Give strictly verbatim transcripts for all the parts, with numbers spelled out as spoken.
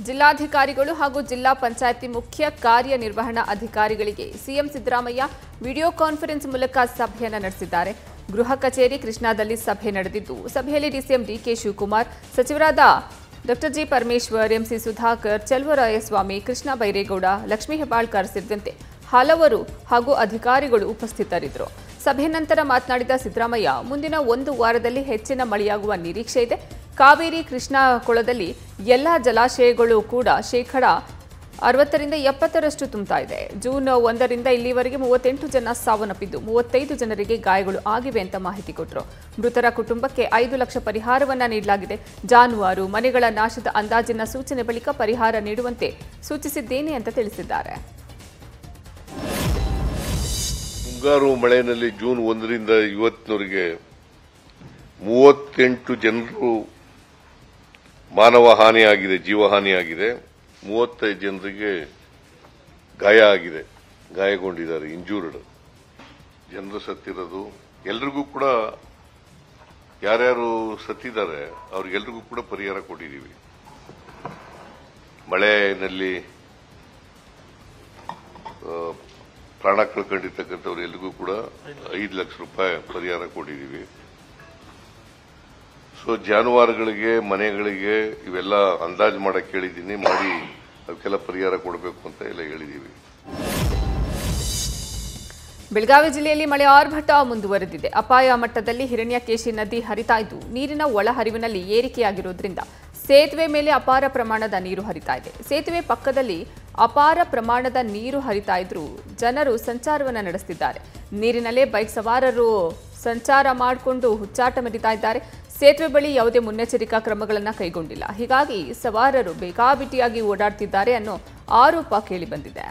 ಜಿಲ್ಲಾಧಿಕಾರಿಗಳು ಹಾಗೂ ಜಿಲ್ಲಾ ಪಂಚಾಯಿತಿ ಮುಖ್ಯ ಕಾರ್ಯನಿರ್ವಹಣಾ ಅಧಿಕಾರಿಗಳಿಗೆ ಸಿಎಂ ಸಿದ್ದರಾಮಯ್ಯ ವಿಡಿಯೋ ಕಾನ್ಫರೆನ್ಸ್ ಮೂಲಕ ಸಭೆಯನ್ನು ನಡೆಸಿದ್ದಾರೆ. ಗೃಹ ಕಚೇರಿ ಕೃಷ್ಣಾದಲ್ಲಿ ಸಭೆ ನಡೆದಿದ್ದು, ಸಭೆಯಲ್ಲಿ ಡಿಸಿಎಂ ಡಿಕೆ ಶಿವಕುಮಾರ್, ಸಚಿವರಾದ doctor G Parameshwar, MC Sudhakar, Cheluvarayaswamy, Krishna Byregowda, Lakshmi Hebbalkar ಸೇರಿದಂತೆ ಹಲವರು ಹಾಗೂ ಅಧಿಕಾರಿಗಳು ಉಪಸ್ಥಿತರಿದ್ದರು. ಸಭೆ ನಂತರ ಮಾತನಾಡಿದ ಸಿದ್ದರಾಮಯ್ಯ, ಮುಂದಿನ ಒಂದು ವಾರದಲ್ಲಿ ಹೆಚ್ಚಿನ ಮಳೆಯಾಗುವ ನಿರೀಕ್ಷೆ ಇದೆ. ಕಾವೇರಿ ಕೃಷ್ಣಾ ಕೊಳದಲ್ಲಿ ಎಲ್ಲ ಜಲಾಶಯಗಳು ಕೂಡ ಶೇಕಡ ಅರವತ್ತರಿಂದ ಎಪ್ಪತ್ತರಷ್ಟು ತುಂಬುತ್ತಾ ಇದೆ. ಜೂನ್ ಒಂದರಿಂದ ಇಲ್ಲಿವರೆಗೆ ಮೂವತ್ತೆಂಟು ಜನ ಸಾವನ್ನಪ್ಪಿದ್ದು, ಮೂವತ್ತೈದು ಜನರಿಗೆ ಗಾಯಗಳು ಆಗಿವೆ ಅಂತ ಮಾಹಿತಿ ಕೊಟ್ಟರು. ಮೃತರ ಕುಟುಂಬಕ್ಕೆ ಐದು ಲಕ್ಷ ಪರಿಹಾರವನ್ನ ನೀಡಲಾಗಿದೆ. ಜಾನುವಾರು ಮನೆಗಳ ನಾಶದ ಅಂದಾಜಿನ ಸೂಚನೆ ಬಳಿಕ ಪರಿಹಾರ ನೀಡುವಂತೆ ಸೂಚಿಸಿದ್ದೇನೆ ಅಂತ ತಿಳಿಸಿದ್ದಾರೆ. ಮುಂಗಾರು ಮಳೆಯಲ್ಲಿ ಜೂನ್ ಒಂದರಿಂದ ಇವತ್ತಿನವರೆಗೆ ಮೂವತ್ತೆಂಟು ಜನರು ಮಾನವ ಹಾನಿಯಾಗಿದೆ, ಜೀವಹಾನಿಯಾಗಿದೆ. ಮೂವತ್ತೈದು ಜನರಿಗೆ ಗಾಯ ಆಗಿದೆ, ಗಾಯಗೊಂಡಿದ್ದಾರೆ, ಇಂಜೂರ್ಡ್ ಜನರು ಸತ್ತಿರೋದು. ಎಲ್ರಿಗೂ ಕೂಡ ಯಾರ್ಯಾರು ಸತ್ತಿದ್ದಾರೆ ಅವ್ರಿಗೆಲ್ರಿಗೂ ಕೂಡ ಪರಿಹಾರ ಕೊಟ್ಟಿದ್ದೀವಿ. ಮಳೆಯಲ್ಲಿ ಪ್ರಾಣ ಕಳ್ಕೊಂಡಿರ್ತಕ್ಕಂಥವ್ರು ಎಲ್ರಿಗೂ ಕೂಡ ಐದು ಲಕ್ಷ ರೂಪಾಯಿ ಪರಿಹಾರ ಕೊಟ್ಟಿದ್ದೀವಿ. ಸೊ ಜಾನುವಾರುಗಳಿಗೆ, ಮನೆಗಳಿಗೆ ಇವೆಲ್ಲ ಅಂದಾಜು ಮಾಡಕ್ಕೆ ಹೇಳಿದ್ದೀನಿ, ಮಾಡಿ ಅವಕ್ಕೆಲ್ಲ ಪರಿಹಾರ ಕೊಡಬೇಕು ಅಂತ ಎಲ್ಲ ಹೇಳಿದ್ದೀವಿ. ಬೆಳಗಾವಿ ಜಿಲ್ಲೆಯಲ್ಲಿ ಮಳೆ ಆರ್ಭಟ ಮುಂದುವರೆದಿದೆ. ಅಪಾಯ ಮಟ್ಟದಲ್ಲಿ ಹಿರಣ್ಯಕೇಶಿ ನದಿ ಹರಿತಾ ಇದ್ದು, ನೀರಿನ ಒಳಹರಿವಿನಲ್ಲಿ ಏರಿಕೆಯಾಗಿರುವುದರಿಂದ ಸೇತುವೆ ಮೇಲೆ ಅಪಾರ ಪ್ರಮಾಣದ ನೀರು ಹರಿತಾ ಇದೆ. ಸೇತುವೆ ಪಕ್ಕದಲ್ಲಿ ಅಪಾರ ಪ್ರಮಾಣದ ನೀರು ಹರಿತಾ ಇದ್ರೂ ಜನರು ಸಂಚಾರವನ್ನು ನಡೆಸುತ್ತಿದ್ದಾರೆ. ನೀರಿನಲ್ಲೇ ಬೈಕ್ ಸವಾರರು ಸಂಚಾರ ಮಾಡಿಕೊಂಡು ಹುಚ್ಚಾಟ ಮೆರೀತಾ ಇದ್ದಾರೆ. ಸೇತುವೆ ಬಳಿ ಯಾವುದೇ ಮುನ್ನೆಚ್ಚರಿಕಾ ಕ್ರಮಗಳನ್ನು ಕೈಗೊಂಡಿಲ್ಲ. ಹೀಗಾಗಿ ಸವಾರರು ಬೇಕಾಬಿಟ್ಟಿಯಾಗಿ ಓಡಾಡ್ತಿದ್ದಾರೆ ಅನ್ನೋ ಆರೋಪ ಕೇಳಿಬಂದಿದೆ.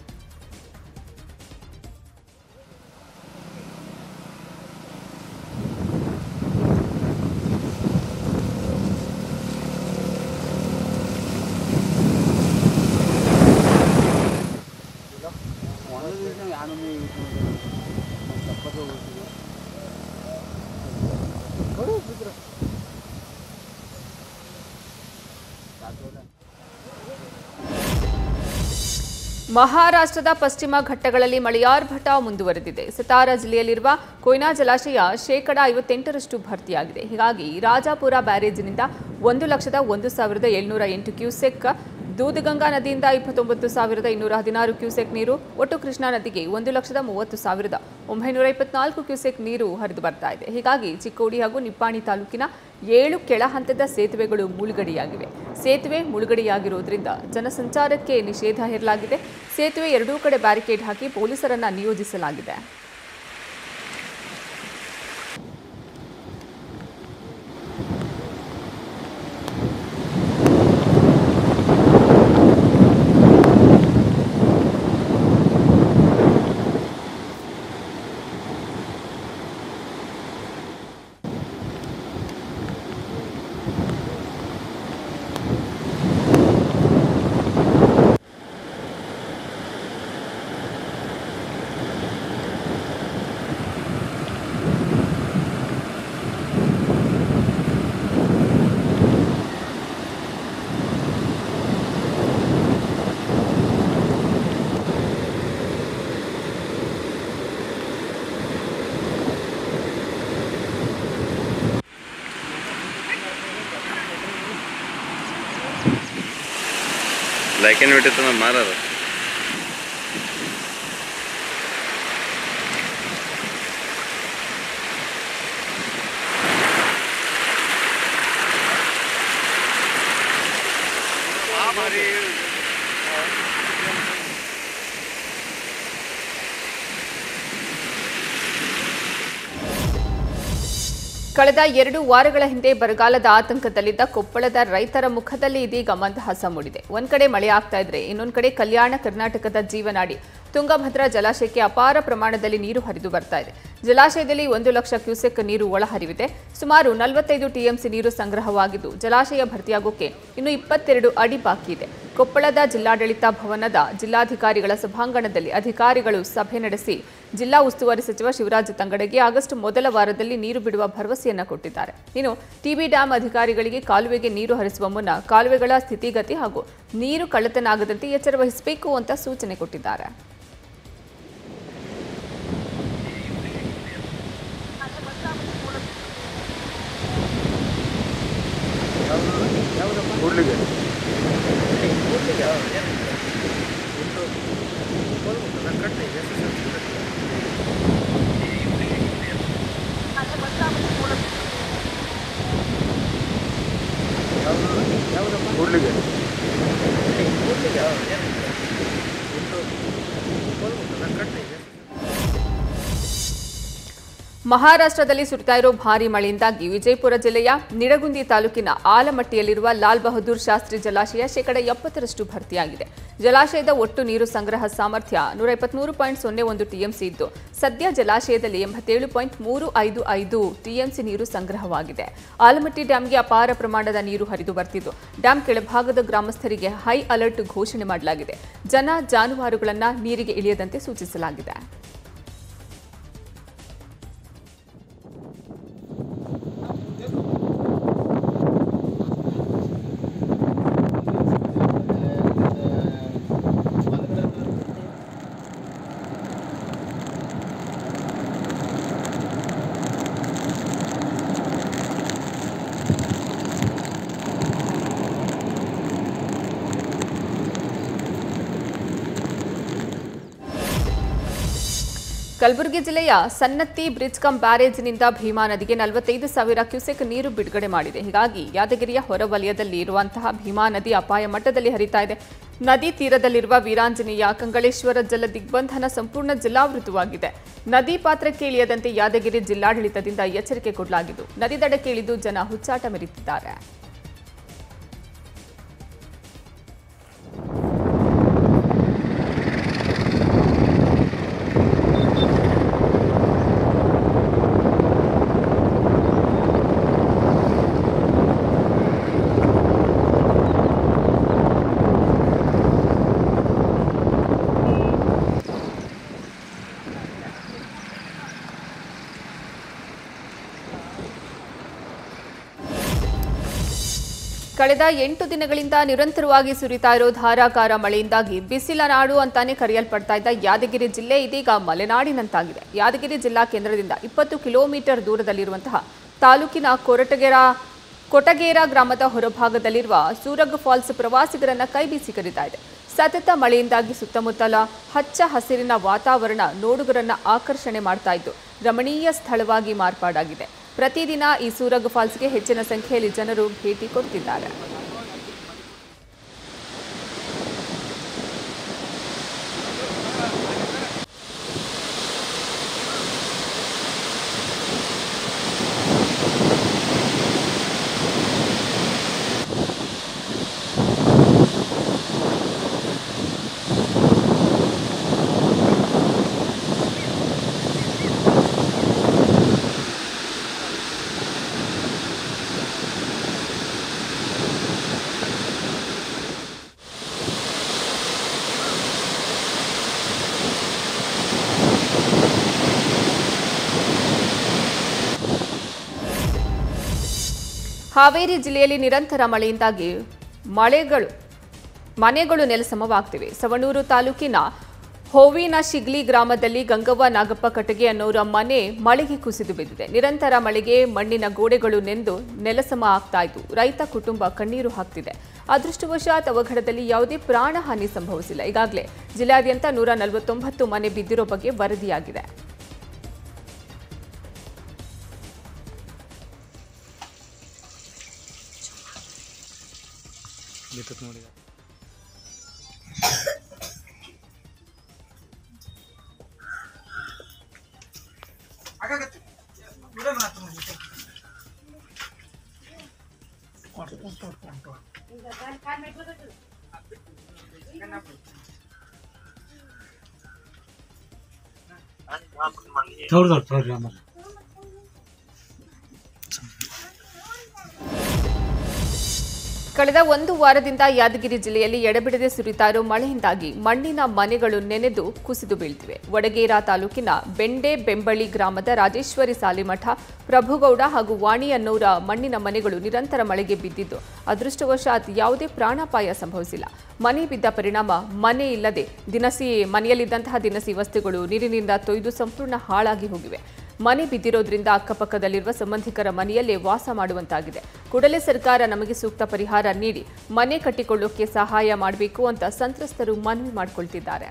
ಮಹಾರಾಷ್ಟ್ರದ ಪಶ್ಚಿಮ ಘಟ್ಟಗಳಲ್ಲಿ ಮಳೆಯಾರ್ಭಟ ಮುಂದುವರೆದಿದೆ. ಸತಾರಾ ಜಿಲ್ಲೆಯಲ್ಲಿರುವ ಕೊಯ್ನಾ ಜಲಾಶಯ ಶೇಕಡ ಐವತ್ತೆಂಟರಷ್ಟು ಭರ್ತಿಯಾಗಿದೆ. ಹೀಗಾಗಿ ರಾಜಾಪುರ ಬ್ಯಾರೇಜಿನಿಂದ ಒಂದು ಲಕ್ಷದ ಒಂದು ಸಾವಿರದ ಏಳ್ನೂರ ಎಂಟು ಕ್ಯೂಸೆಕ್, ದೂದಗಂಗಾ ನದಿಯಿಂದ ಇಪ್ಪತ್ತೊಂಬತ್ತು ಸಾವಿರದ ಇನ್ನೂರ ಹದಿನಾರು ಕ್ಯೂಸೆಕ್ ನೀರು, ಒಟ್ಟು ಕೃಷ್ಣಾ ನದಿಗೆ ಒಂದು ಲಕ್ಷದ ಮೂವತ್ತು ಸಾವಿರದ ಒಂಬೈನೂರ ಇಪ್ಪತ್ನಾಲ್ಕು ಕ್ಯೂಸೆಕ್ ನೀರು ಹರಿದು ಬರ್ತಾ ಇದೆ. ಹೀಗಾಗಿ ಚಿಕ್ಕೋಡಿ ಹಾಗೂ ನಿಪ್ಪಾಣಿ ತಾಲೂಕಿನ ಏಳು ಕೆಳ ಹಂತದ ಸೇತುವೆಗಳು ಮುಳುಗಡೆಯಾಗಿವೆ. ಸೇತುವೆ ಮುಳುಗಡೆಯಾಗಿರುವುದರಿಂದ ಜನಸಂಚಾರಕ್ಕೆ ನಿಷೇಧ ಹೇರಲಾಗಿದೆ. ಸೇತುವೆ ಎರಡೂ ಕಡೆ ಬ್ಯಾರಿಕೇಡ್ ಹಾಕಿ ಪೊಲೀಸರನ್ನ ನಿಯೋಜಿಸಲಾಗಿದೆ. लाइक एंड बेटे तुम्हें मारा रहा ಕಳೆದ ಎರಡು ವಾರಗಳ ಹಿಂದೆ ಬರಗಾಲದ ಆತಂಕದಲ್ಲಿದ್ದ ಕೊಪ್ಪಳದ ರೈತರ ಮುಖದಲ್ಲಿ ಇದೀಗ ಮಂದಹಾಸ ಮೂಡಿದೆ. ಒಂದ್ ಕಡೆ ಮಳೆ ಆಗ್ತಾ ಇದ್ರೆ ಇನ್ನೊಂದು ಕಡೆ ಕಲ್ಯಾಣ ಕರ್ನಾಟಕದ ಜೀವನಾಡಿ ತುಂಗಭದ್ರಾ ಜಲಾಶಯಕ್ಕೆ ಅಪಾರ ಪ್ರಮಾಣದಲ್ಲಿ ನೀರು ಹರಿದು ಬರ್ತಾ ಇದೆ. ಜಲಾಶಯದಲ್ಲಿ ಒಂದು ಲಕ್ಷ ಕ್ಯೂಸೆಕ್ ನೀರು ಒಳಹರಿವಿದೆ. ಸುಮಾರು ನಲವತ್ತೈದು ಟಿಎಂಸಿ ನೀರು ಸಂಗ್ರಹವಾಗಿದ್ದು, ಜಲಾಶಯ ಭರ್ತಿಯಾಗೋಕೆ ಇನ್ನು ಇಪ್ಪತ್ತೆರಡು ಅಡಿ ಬಾಕಿ ಇದೆ. ಕೊಪ್ಪಳದ ಜಿಲ್ಲಾಡಳಿತ ಭವನದ ಜಿಲ್ಲಾಧಿಕಾರಿಗಳ ಸಭಾಂಗಣದಲ್ಲಿ ಅಧಿಕಾರಿಗಳು ಸಭೆ ನಡೆಸಿ ಜಿಲ್ಲಾ ಉಸ್ತುವಾರಿ ಸಚಿವ ಶಿವರಾಜ್ ತಂಗಡಗಿ ಆಗಸ್ಟ್ ಮೊದಲ ವಾರದಲ್ಲಿ ನೀರು ಬಿಡುವ ಭರವಸೆಯನ್ನ ಕೊಟ್ಟಿದ್ದಾರೆ. ಇನ್ನು ಟಿಬಿ ಡ್ಯಾಂ ಅಧಿಕಾರಿಗಳಿಗೆ ಕಾಲುವೆಗೆ ನೀರು ಹರಿಸುವ ಮುನ್ನ ಕಾಲುವೆಗಳ ಸ್ಥಿತಿಗತಿ ಹಾಗೂ ನೀರು ಕಳ್ಳತನ ಆಗದಂತೆ ಎಚ್ಚರ ವಹಿಸಬೇಕು ಅಂತ ಸೂಚನೆ ಕೊಟ್ಟಿದ್ದಾರೆ. ಮಹಾರಾಷ್ಟ್ರದಲ್ಲಿ ಸುರಿತಾ ಇರೋ ಭಾರೀ ಮಳೆಯಿಂದಾಗಿ ವಿಜಯಪುರ ಜಿಲ್ಲೆಯ ನಿಡಗುಂದಿ ತಾಲೂಕಿನ ಆಲಮಟ್ಟಿಯಲ್ಲಿರುವ ಲಾಲ್ ಬಹದ್ದೂರ್ ಶಾಸ್ತ್ರಿ ಜಲಾಶಯ ಶೇಕಡ ಎಪ್ಪತ್ತರಷ್ಟು ಭರ್ತಿಯಾಗಿದೆ. ಜಲಾಶಯದ ಒಟ್ಟು ನೀರು ಸಂಗ್ರಹ ಸಾಮರ್ಥ್ಯ ನೂರ ಇಪ್ಪತ್ಮೂರು ಪಾಯಿಂಟ್ ಸೊನ್ನೆ ಒಂದು ಟಿಎಂಸಿ ಇದ್ದು ಸದ್ಯ ಜಲಾಶಯದಲ್ಲಿ ಎಂಬತ್ತೇಳು ಪಾಯಿಂಟ್ ಮೂರು ಐದು ಐದು ಟಿಎಂಸಿ ನೀರು ಸಂಗ್ರಹವಾಗಿದೆ. ಆಲಮಟ್ಟಿ ಡ್ಯಾಂಗೆ ಅಪಾರ ಪ್ರಮಾಣದ ನೀರು ಹರಿದು ಬರ್ತಿದ್ದು ಡ್ಯಾಂ ಕೆಳಭಾಗದ ಗ್ರಾಮಸ್ಥರಿಗೆ ಹೈ ಅಲರ್ಟ್ ಘೋಷಣೆ ಮಾಡಲಾಗಿದೆ. ಜನ ಜಾನುವಾರುಗಳನ್ನು ನೀರಿಗೆ ಇಳಿಯದಂತೆ ಸೂಚಿಸಲಾಗಿದೆ. ಕಲಬುರಗಿ ಜಿಲ್ಲೆಯ ಸನ್ನತಿ ಬ್ರಿಡ್ಜ್ ಕಂ ಬ್ಯಾರೇಜ್ನಿಂದ ಭೀಮಾ ನದಿಗೆ ನಲವತ್ತೈದು ಸಾವಿರ ಕ್ಯೂಸೆಕ್ ನೀರು ಬಿಡುಗಡೆ ಮಾಡಿದೆ. ಹೀಗಾಗಿ ಯಾದಗಿರಿಯ ಹೊರವಲಯದಲ್ಲಿ ಇರುವಂತಹ ಭೀಮಾ ನದಿ ಅಪಾಯ ಮಟ್ಟದಲ್ಲಿ ಹರಿತಾ ಇದೆ. ನದಿ ತೀರದಲ್ಲಿರುವ ವೀರಾಂಜನೇಯ ಕಂಗಳೇಶ್ವರ ಜಲ ದಿಗ್ಬಂಧನ ಸಂಪೂರ್ಣ ಜಲಾವೃತವಾಗಿದೆ. ನದಿ ಪಾತ್ರಕ್ಕೆ ಇಳಿಯದಂತೆ ಯಾದಗಿರಿ ಜಿಲ್ಲಾಡಳಿತದಿಂದ ಎಚ್ಚರಿಕೆ ಕೊಡಲಾಗಿದ್ದು ನದಿ ದಡಕ್ಕೆ ಇಳಿದು ಜನ ಹುಚ್ಚಾಟ ಮೆರೆಯುತ್ತಿದ್ದಾರೆ. ಕಳೆದ ಎಂಟು ದಿನಗಳಿಂದ ನಿರಂತರವಾಗಿ ಸುರಿತಾ ಇರೋ ಧಾರಾಕಾರ ಮಳೆಯಿಂದಾಗಿ ಬಿಸಿಲ ನಾಡು ಅಂತಾನೆ ಕರೆಯಲ್ಪಡ್ತಾ ಇದ್ದ ಯಾದಗಿರಿ ಜಿಲ್ಲೆ ಇದೀಗ ಮಲೆನಾಡಿನಂತಾಗಿದೆ. ಯಾದಗಿರಿ ಜಿಲ್ಲಾ ಕೇಂದ್ರದಿಂದ ಇಪ್ಪತ್ತು ಕಿಲೋಮೀಟರ್ ದೂರದಲ್ಲಿರುವಂತಹ ತಾಲೂಕಿನ ಕೊರಟಗೆರ ಕೊಟಗೇರ ಗ್ರಾಮದ ಹೊರಭಾಗದಲ್ಲಿರುವ ಸೂರಗ್ ಫಾಲ್ಸ್ ಪ್ರವಾಸಿಗರನ್ನ ಕೈಬೀಸಿ ಕರೀತಾ ಇದೆ. ಸತತ ಮಳೆಯಿಂದಾಗಿ ಸುತ್ತಮುತ್ತಲ ಹಚ್ಚ ಹಸಿರಿನ ವಾತಾವರಣ ನೋಡುಗರನ್ನ ಆಕರ್ಷಣೆ ಮಾಡ್ತಾ ಇದ್ದು ರಮಣೀಯ ಸ್ಥಳವಾಗಿ ಮಾರ್ಪಾಡಾಗಿದೆ. ಪ್ರತಿದಿನ ಈ ಸೂರಗ್ ಫಾಲ್ಸ್ಗೆ ಹೆಚ್ಚಿನ ಸಂಖ್ಯೆಯಲ್ಲಿ ಜನರು ಭೇಟಿ ಕೊಡ್ತಿದ್ದಾರೆ. ಹಾವೇರಿ ಜಿಲ್ಲೆಯಲ್ಲಿ ನಿರಂತರ ಮಳೆಯಿಂದಾಗಿ ಮಳೆಗಳು ಮನೆಗಳು ನೆಲಸಮವಾಗ್ತಿವೆ. ಸವಣೂರು ತಾಲೂಕಿನ ಹೋವಿನ ಶಿಗ್ಲಿ ಗ್ರಾಮದಲ್ಲಿ ಗಂಗವ್ವ ನಾಗಪ್ಪ ಕಟಗೆ ಅನ್ನೋರ ಮನೆ ಮಳೆಗೆ ಕುಸಿದು ಬಿದ್ದಿದೆ. ನಿರಂತರ ಮಳೆಗೆ ಮಣ್ಣಿನ ಗೋಡೆಗಳು ನೆಂದು ನೆಲಸಮ ಆಗ್ತಾ ಇದ್ದು ರೈತ ಕುಟುಂಬ ಕಣ್ಣೀರು ಹಾಕ್ತಿದೆ. ಅದೃಷ್ಟವಶಾತ್ ಅವಘಡದಲ್ಲಿ ಯಾವುದೇ ಪ್ರಾಣಹಾನಿ ಸಂಭವಿಸಿಲ್ಲ. ಈಗಾಗಲೇ ಜಿಲ್ಲೆಯಾದ್ಯಂತ ನೂರ ನಲವತ್ತೊಂಬತ್ತು ಮನೆ ಬಿದ್ದಿರೋ ಬಗ್ಗೆ ವರದಿಯಾಗಿದೆ. ನೋಡಿ थोड़ा प्रोग्राम ಕಳೆದ ಒಂದು ವಾರದಿಂದ ಯಾದಗಿರಿ ಜಿಲ್ಲೆಯಲ್ಲಿ ಎಡೆಬಿಡದೆ ಸುರಿತಾ ಇರೋ ಮಳೆಯಿಂದಾಗಿ ಮಣ್ಣಿನ ಮನೆಗಳು ನೆನೆದು ಕುಸಿದು ಬೀಳ್ತಿವೆ. ವಡಗೇರಾ ತಾಲೂಕಿನ ಬೆಂಡೆ ಬೆಂಬಳಿ ಗ್ರಾಮದ ರಾಜೇಶ್ವರಿ ಸಾಲಿಮಠ, ಪ್ರಭುಗೌಡ ಹಾಗೂ ವಾಣಿ ಅನ್ನೋರ ಮಣ್ಣಿನ ಮನೆಗಳು ನಿರಂತರ ಮಳೆಗೆ ಬಿದ್ದಿದ್ದು ಅದೃಷ್ಟವಶಾತ್ ಯಾವುದೇ ಪ್ರಾಣಾಪಾಯ ಸಂಭವಿಸಿಲ್ಲ. ಮನೆ ಬಿದ್ದ ಪರಿಣಾಮ ಮನೆ ಇಲ್ಲದೆ ದಿನಸಿ ಮನೆಯಲ್ಲಿದ್ದಂತಹ ದಿನಸಿ ವಸ್ತುಗಳು ನೀರಿನಿಂದ ತೊಯ್ದು ಸಂಪೂರ್ಣ ಹಾಳಾಗಿ ಹೋಗಿವೆ. ಮನೆ ಬಿದ್ದಿರೋದ್ರಿಂದ ಅಕ್ಕಪಕ್ಕದಲ್ಲಿರುವ ಸಂಬಂಧಿಕರ ಮನೆಯಲ್ಲೇ ವಾಸ ಮಾಡುವಂತಾಗಿದೆ. ಕೂಡಲೇ ಸರ್ಕಾರ ನಮಗೆ ಸೂಕ್ತ ಪರಿಹಾರ ನೀಡಿ ಮನೆ ಕಟ್ಟಿಕೊಳ್ಳೋಕೆ ಸಹಾಯ ಮಾಡಬೇಕು ಅಂತ ಸಂತ್ರಸ್ತರು ಮನವಿ ಮಾಡಿಕೊಳ್ತಿದ್ದಾರೆ.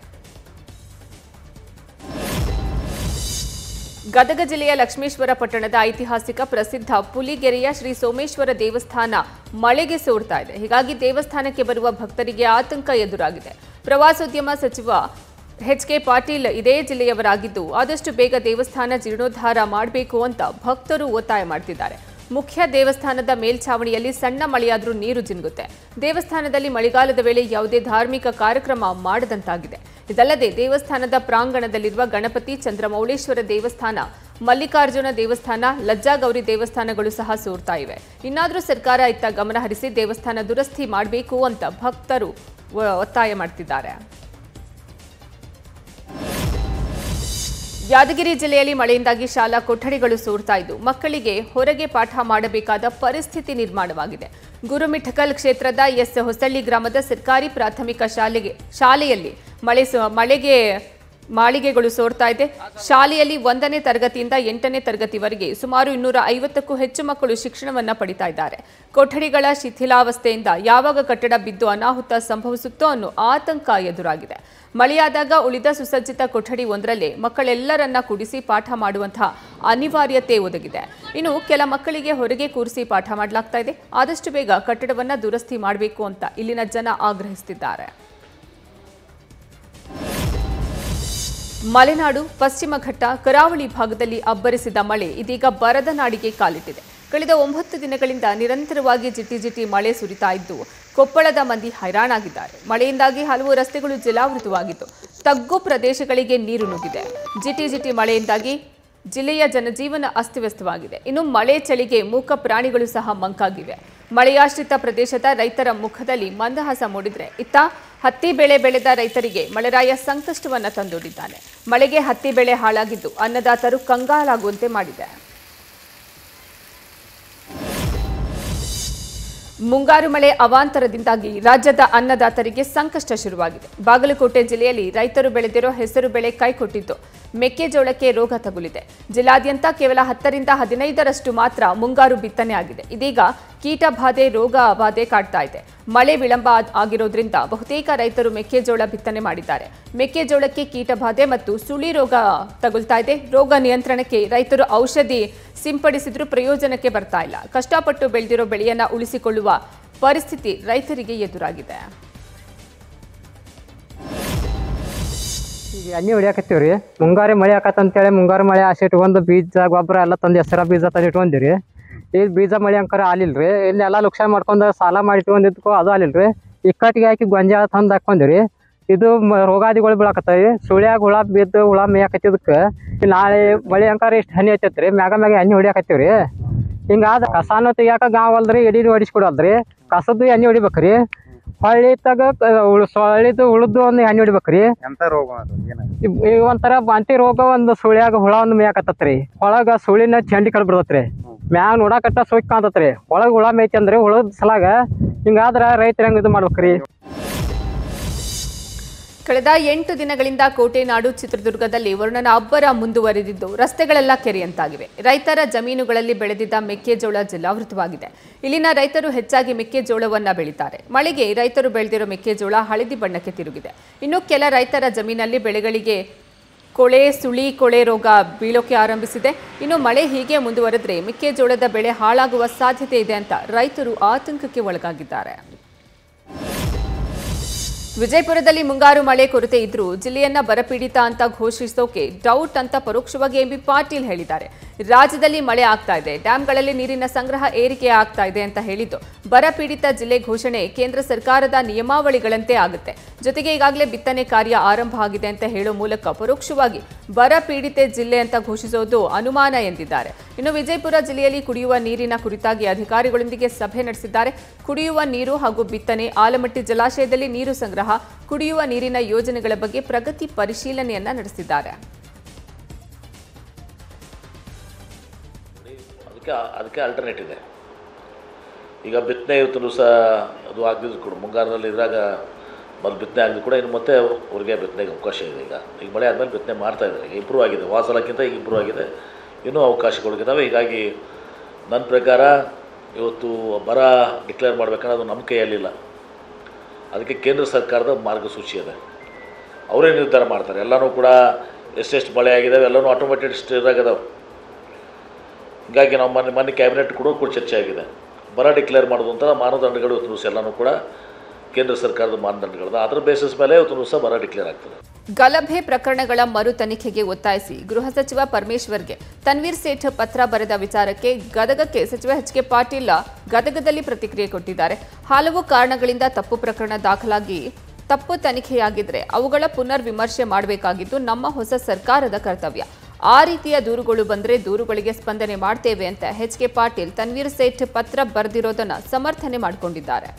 ಗದಗ ಜಿಲ್ಲೆಯ ಲಕ್ಷ್ಮೇಶ್ವರ ಪಟ್ಟಣದ ಐತಿಹಾಸಿಕ ಪ್ರಸಿದ್ಧ ಪುಲಿಗೆರೆಯ ಶ್ರೀ ಸೋಮೇಶ್ವರ ದೇವಸ್ಥಾನ ಮಳೆಗೆ ಸೋರ್ತಾ ಇದೆ. ಹೀಗಾಗಿ ದೇವಸ್ಥಾನಕ್ಕೆ ಬರುವ ಭಕ್ತರಿಗೆ ಆತಂಕ ಎದುರಾಗಿದೆ. ಪ್ರವಾಸೋದ್ಯಮ ಸಚಿವ ಎಚ್ ಕೆ ಪಾಟೀಲ್ ಇದೇ ಜಿಲ್ಲೆಯವರಾಗಿದ್ದು ಆದಷ್ಟು ಬೇಗ ದೇವಸ್ಥಾನ ಜೀರ್ಣೋದ್ಧಾರ ಮಾಡಬೇಕು ಅಂತ ಭಕ್ತರು ಒತ್ತಾಯ ಮಾಡ್ತಿದ್ದಾರೆ. ಮುಖ್ಯ ದೇವಸ್ಥಾನದ ಮೇಲ್ಛಾವಣಿಯಲ್ಲಿ ಸಣ್ಣ ಮಳೆಯಾದರೂ ನೀರು ಜಿನುಗುತ್ತೆ. ದೇವಸ್ಥಾನದಲ್ಲಿ ಮಳೆಗಾಲದ ವೇಳೆ ಯಾವುದೇ ಧಾರ್ಮಿಕ ಕಾರ್ಯಕ್ರಮ ಮಾಡದಂತಾಗಿದೆ. ಇದಲ್ಲದೆ ದೇವಸ್ಥಾನದ ಪ್ರಾಂಗಣದಲ್ಲಿರುವ ಗಣಪತಿ, ಚಂದ್ರಮೌಳೇಶ್ವರ ದೇವಸ್ಥಾನ, ಮಲ್ಲಿಕಾರ್ಜುನ ದೇವಸ್ಥಾನ, ಲಜ್ಜಾಗೌರಿ ದೇವಸ್ಥಾನಗಳು ಸಹ ಸೋರ್ತಾ ಇವೆ. ಇನ್ನಾದರೂ ಸರ್ಕಾರ ಇತ್ತ ಗಮನ ಹರಿಸಿ ದೇವಸ್ಥಾನ ದುರಸ್ತಿ ಮಾಡಬೇಕು ಅಂತ ಭಕ್ತರು ಒತ್ತಾಯ ಮಾಡ್ತಿದ್ದಾರೆ. ಯಾದಗಿರಿ ಜಿಲ್ಲೆಯಲ್ಲಿ ಮಳೆಯಿಂದಾಗಿ ಶಾಲಾ ಕೊಠಡಿಗಳು ಸೋರ್ತಾ ಇದ್ದು ಮಕ್ಕಳಿಗೆ ಹೊರಗೆ ಪಾಠ ಮಾಡಬೇಕಾದ ಪರಿಸ್ಥಿತಿ ನಿರ್ಮಾಣವಾಗಿದೆ. ಗುರುಮಿಠಕಲ್ ಕ್ಷೇತ್ರದ ಎಸ್ ಹೊಸಳ್ಳಿ ಗ್ರಾಮದ ಸರ್ಕಾರಿ ಪ್ರಾಥಮಿಕ ಶಾಲೆಗೆ ಶಾಲೆಯಲ್ಲಿ ಮಳೆ ಮಳೆಗೆ ಮಾಳಿಗೆಗಳು ಸೋರ್ತಾ ಇದೆ. ಶಾಲೆಯಲ್ಲಿ ಒಂದನೇ ತರಗತಿಯಿಂದ ಎಂಟನೇ ತರಗತಿವರೆಗೆ ಸುಮಾರು ಇನ್ನೂರ ಐವತ್ತಕ್ಕೂ ಹೆಚ್ಚು ಮಕ್ಕಳು ಶಿಕ್ಷಣವನ್ನ ಪಡಿತಾ ಇದ್ದಾರೆ. ಕೊಠಡಿಗಳ ಶಿಥಿಲಾವಸ್ಥೆಯಿಂದ ಯಾವಾಗ ಕಟ್ಟಡ ಬಿದ್ದು ಅನಾಹುತ ಸಂಭವಿಸುತ್ತೋ ಅನ್ನೋ ಆತಂಕ ಎದುರಾಗಿದೆ. ಮಳೆಯಾದಾಗ ಉಳಿದ ಸುಸಜ್ಜಿತ ಕೊಠಡಿ ಒಂದರಲ್ಲೇ ಮಕ್ಕಳೆಲ್ಲರನ್ನ ಕೂಡಿಸಿ ಪಾಠ ಮಾಡುವಂತಹ ಅನಿವಾರ್ಯತೆ ಒದಗಿದೆ. ಇನ್ನು ಕೆಲ ಮಕ್ಕಳಿಗೆ ಹೊರಗೆ ಕೂರಿಸಿ ಪಾಠ ಮಾಡಲಾಗ್ತಾ ಇದೆ. ಆದಷ್ಟು ಬೇಗ ಕಟ್ಟಡವನ್ನ ದುರಸ್ತಿ ಮಾಡಬೇಕು ಅಂತ ಇಲ್ಲಿನ ಜನ ಆಗ್ರಹಿಸುತ್ತಿದ್ದಾರೆ. ಮಲೆನಾಡು, ಪಶ್ಚಿಮ ಘಟ್ಟ, ಕರಾವಳಿ ಭಾಗದಲ್ಲಿ ಅಬ್ಬರಿಸಿದ ಮಳೆ ಇದೀಗ ಬರದ ನಾಡಿಗೆ ಕಾಲಿಟ್ಟಿದೆ. ಕಳೆದ ಒಂಬತ್ತು ದಿನಗಳಿಂದ ನಿರಂತರವಾಗಿ ಜಿಟಿ ಜಿಟಿ ಮಳೆ ಸುರಿತಾ ಇದ್ದು ಕೊಪ್ಪಳದ ಮಂದಿ ಹೈರಾಣಾಗಿದ್ದಾರೆ. ಮಳೆಯಿಂದಾಗಿ ಹಲವು ರಸ್ತೆಗಳು ಜಲಾವೃತವಾಗಿದ್ದು ತಗ್ಗು ಪ್ರದೇಶಗಳಿಗೆ ನೀರು ನುಗ್ಗಿದೆ. ಜಿಟಿ ಜಿಟಿ ಮಳೆಯಿಂದಾಗಿ ಜಿಲ್ಲೆಯ ಜನಜೀವನ ಅಸ್ತವ್ಯಸ್ತವಾಗಿದೆ. ಇನ್ನು ಮಳೆ ಚಳಿಗೆ ಮೂಕ ಪ್ರಾಣಿಗಳು ಸಹ ಮಂಕಾಗಿವೆ. ಮಳೆಯಾಶ್ರಿತ ಪ್ರದೇಶದ ರೈತರ ಮುಖದಲ್ಲಿ ಮಂದಹಾಸ ಮೂಡಿದ್ರೆ ಇತ್ತ ಹತ್ತಿ ಬೆಳೆ ಬೆಳೆದ ರೈತರಿಗೆ ಮಳೆರಾಯ ಸಂಕಷ್ಟವನ್ನ ತಂದೊಡ್ಡಿದ್ದಾನೆ. ಮಳೆಗೆ ಹತ್ತಿ ಬೆಳೆ ಹಾಳಾಗಿದ್ದು ಅನ್ನದಾತರು ಕಂಗಾಲಾಗುವಂತೆ ಮಾಡಿದೆ. ಮುಂಗಾರು ಮಳೆ ಅವಾಂತರದಿಂದಾಗಿ ರಾಜ್ಯದ ಅನ್ನದಾತರಿಗೆ ಸಂಕಷ್ಟ ಶುರುವಾಗಿದೆ. ಬಾಗಲಕೋಟೆ ಜಿಲ್ಲೆಯಲ್ಲಿ ರೈತರು ಬೆಳೆದಿರೋ ಹೆಸರು ಬೆಳೆ ಕೈಕೊಟ್ಟಿದ್ದು ಮೆಕ್ಕೆಜೋಳಕ್ಕೆ ರೋಗ ತಗುಲಿದೆ. ಜಿಲ್ಲಾದ್ಯಂತ ಕೇವಲ ಹತ್ತರಿಂದ ಹದಿನೈದರಷ್ಟು ಮಾತ್ರ ಮುಂಗಾರು ಬಿತ್ತನೆ ಆಗಿದೆ. ಇದೀಗ ಕೀಟ ಬಾಧೆ, ರೋಗ ಬಾಧೆ ಕಾಡ್ತಾ ಇದೆ. ಮಳೆ ವಿಳಂಬ ಆಗಿರೋದ್ರಿಂದ ಬಹುತೇಕ ರೈತರು ಮೆಕ್ಕೆಜೋಳ ಬಿತ್ತನೆ ಮಾಡಿದ್ದಾರೆ. ಮೆಕ್ಕೆಜೋಳಕ್ಕೆ ಕೀಟ ಬಾಧೆ ಮತ್ತು ಸುಳಿ ರೋಗ ತಗುಲ್ತಾ ಇದೆ. ರೋಗ ನಿಯಂತ್ರಣಕ್ಕೆ ರೈತರು ಔಷಧಿ ಸಿಂಪಡಿಸಿದ್ರೂ ಪ್ರಯೋಜನಕ್ಕೆ ಬರ್ತಾ ಇಲ್ಲ. ಕಷ್ಟಪಟ್ಟು ಬೆಳೆದಿರೋ ಬೆಳೆಯನ್ನ ಉಳಿಸಿಕೊಳ್ಳುವ ಪರಿಸ್ಥಿತಿ ರೈತರಿಗೆ ಎದುರಾಗಿದೆ. ಈಗ ಎಣ್ಣೆ ಹೊಡಿಯಾಕತ್ತೀವಿ ರೀ. ಮುಂಗಾರಿ ಮಳೆ ಆಕತ್ತಂತೇಳಿ ಮುಂಗಾರು ಮಳೆ ಆಸೆ ಇಟ್ಕೊಂಡು ಬೀಜ ಗೊಬ್ಬರ ಎಲ್ಲ ತಂದು ಹೆಸರ ಬೀಜ ತಂದು ಇಟ್ಕೊಂಡಿರಿ. ಈ ಬೀಜ ಮಳೆ ಅಂಕರ ಆಲಿಲ್ರಿ. ಇಲ್ಲಿ ಎಲ್ಲ ಲಕ್ಷ ಮಾಡ್ಕೊಂಡು ಸಾಲ ಮಾಡಿ ಇಟ್ಕೊಂಡಿದ್ದಕ್ಕೂ ಅದು ಆಲಿಲ್ರಿ. ಇಕ್ಕಟ್ಟಿಗೆ ಹಾಕಿ ಗೊಂಜಾಳ ತಂದು ಹಾಕೊಂಡಿರಿ. ಇದು ರೋಗಾದಿಗಳು ಬೀಳಾಕತ್ತಾವ. ಸುಳ್ಯಾಗ ಹುಳ ಬಿದ್ದು ಹುಳ ಮೇಯಾಕತ್ತಿದ್ದಕ್ಕೆ ನಾಳೆ ಮಳೆ ಅಂಕಾರ ಇಷ್ಟು ಹನಿ ಹತ್ತೈತ್ರಿ. ಮ್ಯಾಗ ಮ್ಯಾಗ ಎಣ್ಣೆ ಹೊಡಿಯಾಕತ್ತೀವಿ ರೀ. ಹಿಂಗಾದ ಕಸಾನು ತೆಗಿಯಾಕ ಗಾಂವ್ ಅಲ್ರಿ, ಎಡಿ ಹೊಡಿಸ್ಕೊಡಲ್ರಿ. ಕಸದ್ದು ಎಣ್ಣೆ ಹೊಡಿಬೇಕ್ರಿ. ಹೊಳ್ಳಿ ತಗ ಸೊಳ್ಳಿದು ಉಳಿದು ಒಂದು ಎಣ್ಣೆ ಹೊಡಿಬೇಕ್ರಿ. ಈಗ ಒಂಥರ ಬಾಂತಿ ರೋಗ ಒಂದು ಸುಳ್ಯಾಗ ಹುಳ ಒಂದು ಮೇಯಾಕತ್ತತ್ರಿ. ಒಳಗ ಸುಳಿನ ಚಂಡಿ ಕಡ್ ಬಿಡ್ತತ್ರಿ. ಮ್ಯಾಗ ನೋಡಾಕಟ್ಟ ಸೋಕಿ ಕಾಣತತ್ರಿ. ಒಳಗ ಹುಳ ಮೇಯ್ತಿ ಅಂದ್ರಿ. ಹುಳದ ಸಲಾಗ ಹಿಂಗಾದ್ರ ರೈತರ ಹೆಂಗ್ ಇದು ಮಾಡ್ಬೇಕ್ರಿ. ಕಳೆದ ಎಂಟು ದಿನಗಳಿಂದ ಕೋಟೆನಾಡು, ಚಿತ್ರದುರ್ಗದಲ್ಲಿ ವರುಣನ ಅಬ್ಬರ ಮುಂದುವರೆದಿದ್ದು ರಸ್ತೆಗಳೆಲ್ಲ ಕೆರೆಯಂತಾಗಿವೆ. ರೈತರ ಜಮೀನುಗಳಲ್ಲಿ ಬೆಳೆದಿದ್ದ ಮೆಕ್ಕೆಜೋಳ ಜಲಾವೃತವಾಗಿದೆ. ಇಲ್ಲಿನ ರೈತರು ಹೆಚ್ಚಾಗಿ ಮೆಕ್ಕೆಜೋಳವನ್ನ ಬೆಳೀತಾರೆ. ಮಳೆಗೆ ರೈತರು ಬೆಳೆದಿರೋ ಮೆಕ್ಕೆಜೋಳ ಹಳದಿ ಬಣ್ಣಕ್ಕೆ ತಿರುಗಿದೆ. ಇನ್ನು ಕೆಲ ರೈತರ ಜಮೀನಲ್ಲಿ ಬೆಳೆಗಳಿಗೆ ಕೊಳೆ, ಸುಳಿ ಕೊಳೆ ರೋಗ ಬೀಳೋಕೆ ಆರಂಭಿಸಿದೆ. ಇನ್ನು ಮಳೆ ಹೀಗೆ ಮುಂದುವರೆದ್ರೆ ಮೆಕ್ಕೆಜೋಳದ ಬೆಳೆ ಹಾಳಾಗುವ ಸಾಧ್ಯತೆ ಇದೆ ಅಂತ ರೈತರು ಆತಂಕಕ್ಕೆ ಒಳಗಾಗಿದ್ದಾರೆ. ವಿಜಯಪುರದಲ್ಲಿ ಮುಂಗಾರು ಮಳೆ ಕೊರತೆ ಇದ್ರೂ ಜಿಲ್ಲೆಯನ್ನ ಬರಪೀಡಿತ ಅಂತ ಘೋಷಿಸೋಕೆ ಡೌಟ್ ಅಂತ ಪರೋಕ್ಷವಾಗಿ ಎಂಬಿ ಪಾಟೀಲ್ ಹೇಳಿದ್ದಾರೆ. ರಾಜ್ಯದಲ್ಲಿ ಮಳೆ ಆಗ್ತಾ ಇದೆ, ಡ್ಯಾಂಗಳಲ್ಲಿ ನೀರಿನ ಸಂಗ್ರಹ ಏರಿಕೆ ಆಗ್ತಾ ಇದೆ ಅಂತ ಹೇಳಿದ್ದು ಬರ ಪೀಡಿತ ಜಿಲ್ಲೆ ಘೋಷಣೆ ಕೇಂದ್ರ ಸರ್ಕಾರದ ನಿಯಮಾವಳಿಗಳಂತೆ ಆಗುತ್ತೆ. ಜೊತೆಗೆ ಈಗಾಗಲೇ ಬಿತ್ತನೆ ಕಾರ್ಯ ಆರಂಭ ಆಗಿದೆ ಅಂತ ಹೇಳೋ ಮೂಲಕ ಪರೋಕ್ಷವಾಗಿ ಬರ ಪೀಡಿತ ಜಿಲ್ಲೆ ಅಂತ ಘೋಷಿಸೋದು ಅನುಮಾನ ಎಂದಿದ್ದಾರೆ. ಇನ್ನು ವಿಜಯಪುರ ಜಿಲ್ಲೆಯಲ್ಲಿ ಕುಡಿಯುವ ನೀರಿನ ಕುರಿತಾಗಿ ಅಧಿಕಾರಿಗಳೊಂದಿಗೆ ಸಭೆ ನಡೆಸಿದ್ದಾರೆ. ಕುಡಿಯುವ ನೀರು ಹಾಗೂ ಬಿತ್ತನೆ, ಆಲಮಟ್ಟಿ ಜಲಾಶಯದಲ್ಲಿ ನೀರು ಸಂಗ್ರಹ, ಕುಡಿಯುವ ನೀರಿನ ಯೋಜನೆಗಳ ಬಗ್ಗೆ ಪ್ರಗತಿ ಪರಿಶೀಲನೆಯನ್ನ ನಡೆಸಿದ್ದಾರೆ. ಅದಕ್ಕೆ ಅದಕ್ಕೆ ಆಲ್ಟರ್ನೇಟ್ ಇದೆ. ಈಗ ಬಿತ್ತನೆ ಇವತ್ತು ಸಹ ಅದು ಆಗದಿದ್ರು ಕೂಡ ಮುಂಗಾರಿನಲ್ಲಿ ಇದ್ರಾಗ ಮೊದಲು ಬಿತ್ತನೆ ಆಗಲಿ ಕೂಡ ಇನ್ನು ಮತ್ತೆ ಅವ್ರಿಗೆ ಬಿತ್ತನೆಗೆ ಅವಕಾಶ ಇದೆ. ಈಗ ಈಗ ಮಳೆ ಆದಮೇಲೆ ಬಿತ್ತನೆ ಮಾಡ್ತಾ ಇದ್ದಾರೆ. ಈಗ ಇಂಪ್ರೂವ್ ಆಗಿದೆ, ವಾಸಲಕ್ಕಿಂತ ಈಗ ಇಂಪ್ರೂವ್ ಆಗಿದೆ, ಇನ್ನೂ ಅವಕಾಶಗಳಿದ್ದಾವೆ. ಹೀಗಾಗಿ ನನ್ನ ಪ್ರಕಾರ ಇವತ್ತು ಬರ ಡಿಕ್ಲೇರ್ ಮಾಡಬೇಕಂದ್ರೆ ಅದು ನಮ್ಮ ಕೈಯಲ್ಲಿಲ್ಲ. ಅದಕ್ಕೆ ಕೇಂದ್ರ ಸರ್ಕಾರದ ಮಾರ್ಗಸೂಚಿ ಇದೆ, ಅವರೇ ನಿರ್ಧಾರ ಮಾಡ್ತಾರೆ. ಎಲ್ಲನೂ ಕೂಡ ಎಷ್ಟೆಷ್ಟು ಮಳೆ ಆಗಿದ್ದಾವೆ ಎಲ್ಲನೂ ಆಟೋಮೆಟೆಡ್ ಇದಾಗದಾವೆ. ಹೀಗಾಗಿ ನಾವು ಮೊನ್ನೆ ಮೊನ್ನೆ ಕ್ಯಾಬಿನೆಟ್ ಕೂಡ ಕೂಡ ಚರ್ಚೆ ಆಗಿದೆ. ಬರ ಡಿಕ್ಲೇರ್ ಮಾಡೋದು ಅಂತ ಮಾನದಂಡಗಳು ಇವತ್ತು ಎಲ್ಲನೂ ಕೂಡ ಕೇಂದ್ರ ಸರ್ಕಾರದ ಮಾನದಂಡಗಳು, ಅದರ ಬೇಸಿಸ್ ಮೇಲೆ ಇವತ್ತು ಸಹ ಬರ ಡಿಕ್ಲೇರ್ ಆಗ್ತದೆ. ಗಲಭೆ ಪ್ರಕರಣಗಳ ಮರು ತನಿಖೆಗೆ ಒತ್ತಾಯಿಸಿ ಗೃಹ ಸಚಿವ ಪರಮೇಶ್ವರ್ಗೆ ತನ್ವೀರ್ ಸೇಠ್ ಪತ್ರ ಬರೆದ ವಿಚಾರಕ್ಕೆ ಗದಗಕ್ಕೆ ಸಚಿವ ಎಚ್ ಕೆ ಪಾಟೀಲ್ ಗದಗದಲ್ಲಿ ಪ್ರತಿಕ್ರಿಯೆ ಕೊಟ್ಟಿದ್ದಾರೆ. ಹಲವು ಕಾರಣಗಳಿಂದ ತಪ್ಪು ಪ್ರಕರಣ ದಾಖಲಾಗಿ ತಪ್ಪು ತನಿಖೆಯಾಗಿದ್ರೆ ಅವುಗಳ ಪುನರ್ ವಿಮರ್ಶೆ ಮಾಡಬೇಕಾಗಿದ್ದು ನಮ್ಮ ಹೊಸ ಸರ್ಕಾರದ ಕರ್ತವ್ಯ. ಆ ರೀತಿಯ ದೂರುಗಳು ಬಂದರೆ ದೂರುಗಳಿಗೆ ಸ್ಪಂದನೆ ಮಾಡ್ತೇವೆ ಅಂತ ಎಚ್ ಕೆ ಪಾಟೀಲ್ ತನ್ವೀರ್ ಸೇಠ್ ಪತ್ರ ಬರೆದಿರೋದನ್ನ ಸಮರ್ಥನೆ ಮಾಡಿಕೊಂಡಿದ್ದಾರೆ.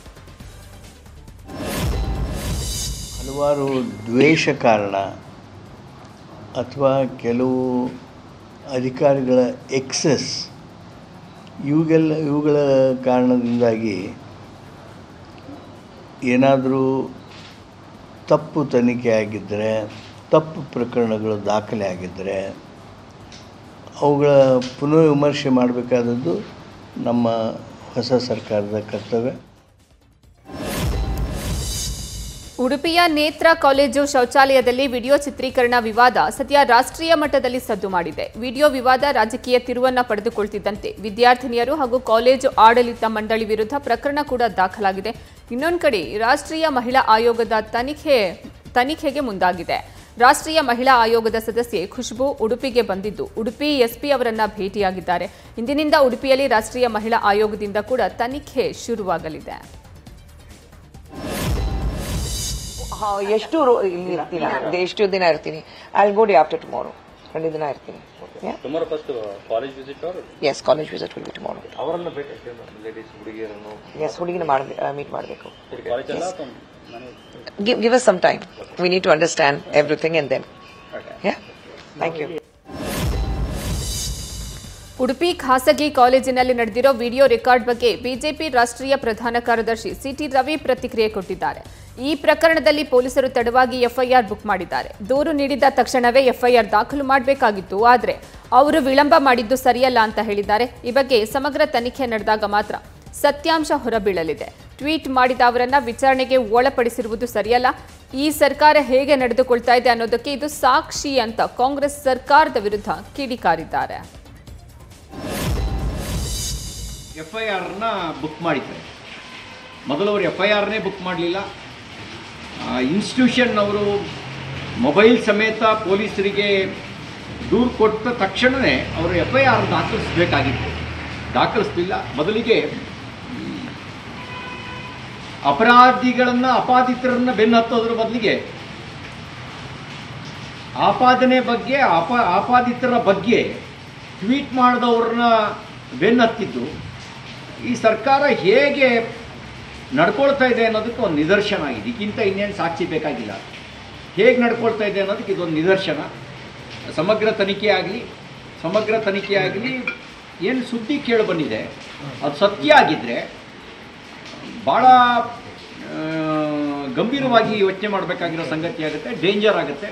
ಹಲವಾರು ದ್ವೇಷ ಕಾರಣ ಅಥವಾ ಕೆಲವು ಅಧಿಕಾರಿಗಳ ಎಕ್ಸೆಸ್ ಇವುಗೆಲ್ಲ ಇವುಗಳ ಕಾರಣದಿಂದಾಗಿ ಏನಾದರೂ ತಪ್ಪು ತನಿಖೆ ಆಗಿದ್ದರೆ, ತಪ್ಪು ಪ್ರಕರಣಗಳು ದಾಖಲೆ ಆಗಿದ್ದರೆ ಅವುಗಳ ಪುನರ್ ವಿಮರ್ಶೆ ಮಾಡಬೇಕಾದದ್ದು ನಮ್ಮ ಹೊಸ ಸರ್ಕಾರದ ಕರ್ತವ್ಯ. ಉಡುಪಿಯ ನೇತ್ರ ಕಾಲೇಜು ಶೌಚಾಲಯದಲ್ಲಿ ವಿಡಿಯೋ ಚಿತ್ರೀಕರಣ ವಿವಾದ ಸದ್ಯ ರಾಷ್ಟ್ರೀಯ ಮಟ್ಟದಲ್ಲಿ ಸದ್ದು ಮಾಡಿದೆ. ವಿಡಿಯೋ ವಿವಾದ ರಾಜಕೀಯ ತಿರುವನ್ನ ಪಡೆದುಕೊಳ್ತಿದ್ದಂತೆ ವಿದ್ಯಾರ್ಥಿನಿಯರು ಹಾಗೂ ಕಾಲೇಜು ಆಡಳಿತ ಮಂಡಳಿ ವಿರುದ್ಧ ಪ್ರಕರಣ ಕೂಡ ದಾಖಲಾಗಿದೆ. ಇನ್ನೊಂದು ಕಡೆ ರಾಷ್ಟ್ರೀಯ ಮಹಿಳಾ ಆಯೋಗದ ತನಿಖೆ ತನಿಖೆಗೆ ಮುಂದಾಗಿದೆ. ರಾಷ್ಟ್ರೀಯ ಮಹಿಳಾ ಆಯೋಗದ ಸದಸ್ಯೆ ಖುಷ್ಬೂ ಉಡುಪಿಗೆ ಬಂದಿದ್ದು ಉಡುಪಿ ಎಸ್ಪಿ ಅವರನ್ನ ಭೇಟಿಯಾಗಿದ್ದಾರೆ. ಇಂದಿನಿಂದ ಉಡುಪಿಯಲ್ಲಿ ರಾಷ್ಟ್ರೀಯ ಮಹಿಳಾ ಆಯೋಗದಿಂದ ಕೂಡ ತನಿಖೆ ಶುರುವಾಗಲಿದೆ. ಎಷ್ಟು ಇಲ್ಲಿ ಇರ್ತೀನಿ, ಎಷ್ಟು ದಿನ ಇರ್ತೀನಿ? I will go day after tomorrow. ಎರಡು ದಿನ ಇರ್ತೀನಿ. tomorrow first college visit or yes, college visit will be tomorrow. ಅವರನ್ನ ಭೇಟಿ ಲೇಡೀಸ್ ಹುಡುಗಿಯರನ್ನು yes, ಹುಡುಗಿನ ಮೀಟ್ ಮಾಡಬೇಕು. ಕಾಲೇಜ್ ಅಲ್ಲ give give us some time. We need to understand everything and then okay. Yeah, thank you. Udupi ಖಾಸಗಿ ಕಾಲೇಜಿನಲ್ಲಿ ನಡೆದಿರೋ video record ಬಗ್ಗೆ ಬಿಜೆಪಿ ರಾಷ್ಟ್ರೀಯ ಪ್ರಧಾನ ಕಾರ್ಯದರ್ಶಿ ಸಿಟಿ ರವಿ ಪ್ರತಿಕ್ರಿಯೆ ಕೊಟ್ಟಿದ್ದಾರೆ. ಈ ಪ್ರಕರಣದಲ್ಲಿ ಪೊಲೀಸರು ತಡವಾಗಿ ಎಫ್ಐಆರ್ ಬುಕ್ ಮಾಡಿದ್ದಾರೆ. ದೂರು ನೀಡಿದ ತಕ್ಷಣವೇ ಎಫ್ಐಆರ್ ದಾಖಲು ಮಾಡಬೇಕಾಗಿತ್ತು, ಆದರೆ ಅವರು ವಿಳಂಬ ಮಾಡಿದ್ದು ಸರಿಯಲ್ಲ ಅಂತ ಹೇಳಿದ್ದಾರೆ. ಈ ಬಗ್ಗೆ ಸಮಗ್ರ ತನಿಖೆ ನಡೆದಾಗ ಮಾತ್ರ ಸತ್ಯಾಂಶ ಹೊರಬೀಳಲಿದೆ. ಟ್ವೀಟ್ ಮಾಡಿದ ಅವರನ್ನ ವಿಚಾರಣೆಗೆ ಒಳಪಡಿಸಿರುವುದು ಸರಿಯಲ್ಲ. ಈ ಸರ್ಕಾರ ಹೇಗೆ ನಡೆದುಕೊಳ್ತಾ ಇದೆ ಅನ್ನೋದಕ್ಕೆ ಇದು ಸಾಕ್ಷಿ ಅಂತ ಕಾಂಗ್ರೆಸ್ ಸರ್ಕಾರದ ವಿರುದ್ಧ ಕಿಡಿಕಾರಿದ್ದಾರೆ. ಎಫ್ ಐ ಆರ್ನ ಬುಕ್ ಮಾಡಿದ್ದಾರೆ. ಮೊದಲು ಅವರು ಎಫ್ ಐ ಆರ್ನೇ ಬುಕ್ ಮಾಡಲಿಲ್ಲ. ಇನ್ಸ್ಟಿಟ್ಯೂಷನ್ನವರು ಮೊಬೈಲ್ ಸಮೇತ ಪೊಲೀಸರಿಗೆ ದೂರು ಕೊಟ್ಟ ತಕ್ಷಣವೇ ಅವರು ಎಫ್ ಐ ಆರ್ ದಾಖಲಿಸಬೇಕಾಗಿತ್ತು, ದಾಖಲಿಸಲಿಲ್ಲ. ಮೊದಲಿಗೆ ಅಪರಾಧಿಗಳನ್ನು ಅಪಾದಿತರನ್ನು ಬೆನ್ನು ಹತ್ತೋದ್ರ ಬದಲಿಗೆ ಆಪಾದನೆ ಬಗ್ಗೆ ಆಪ ಆಪಾದಿತರ ಬಗ್ಗೆ ಟ್ವೀಟ್ ಮಾಡಿದವ್ರನ್ನ ಬೆನ್ನು ಹತ್ತಿದ್ದು ಈ ಸರ್ಕಾರ ಹೇಗೆ ನಡ್ಕೊಳ್ತಾ ಇದೆ ಅನ್ನೋದಕ್ಕೆ ಒಂದು ನಿದರ್ಶನ ಆಗಿದೆ. ಇದಕ್ಕಿಂತ ಇನ್ನೇನು ಸಾಕ್ಷಿ ಬೇಕಾಗಿಲ್ಲ. ಹೇಗೆ ನಡ್ಕೊಳ್ತಾ ಇದೆ ಅನ್ನೋದಕ್ಕೆ ಇದೊಂದು ನಿದರ್ಶನ. ಸಮಗ್ರ ತನಿಖೆ ಆಗಲಿ ಸಮಗ್ರ ತನಿಖೆ ಆಗಲಿ ಏನು ಸುದ್ದಿ ಕೇಳಿ ಬಂದಿದೆ ಅದು ಸತ್ಯ ಆಗಿದ್ದರೆ ಭಾಳ ಗಂಭೀರವಾಗಿ ಯೋಚನೆ ಮಾಡಬೇಕಾಗಿರೋ ಸಂಗತಿ ಆಗುತ್ತೆ, ಡೇಂಜರ್ ಆಗುತ್ತೆ.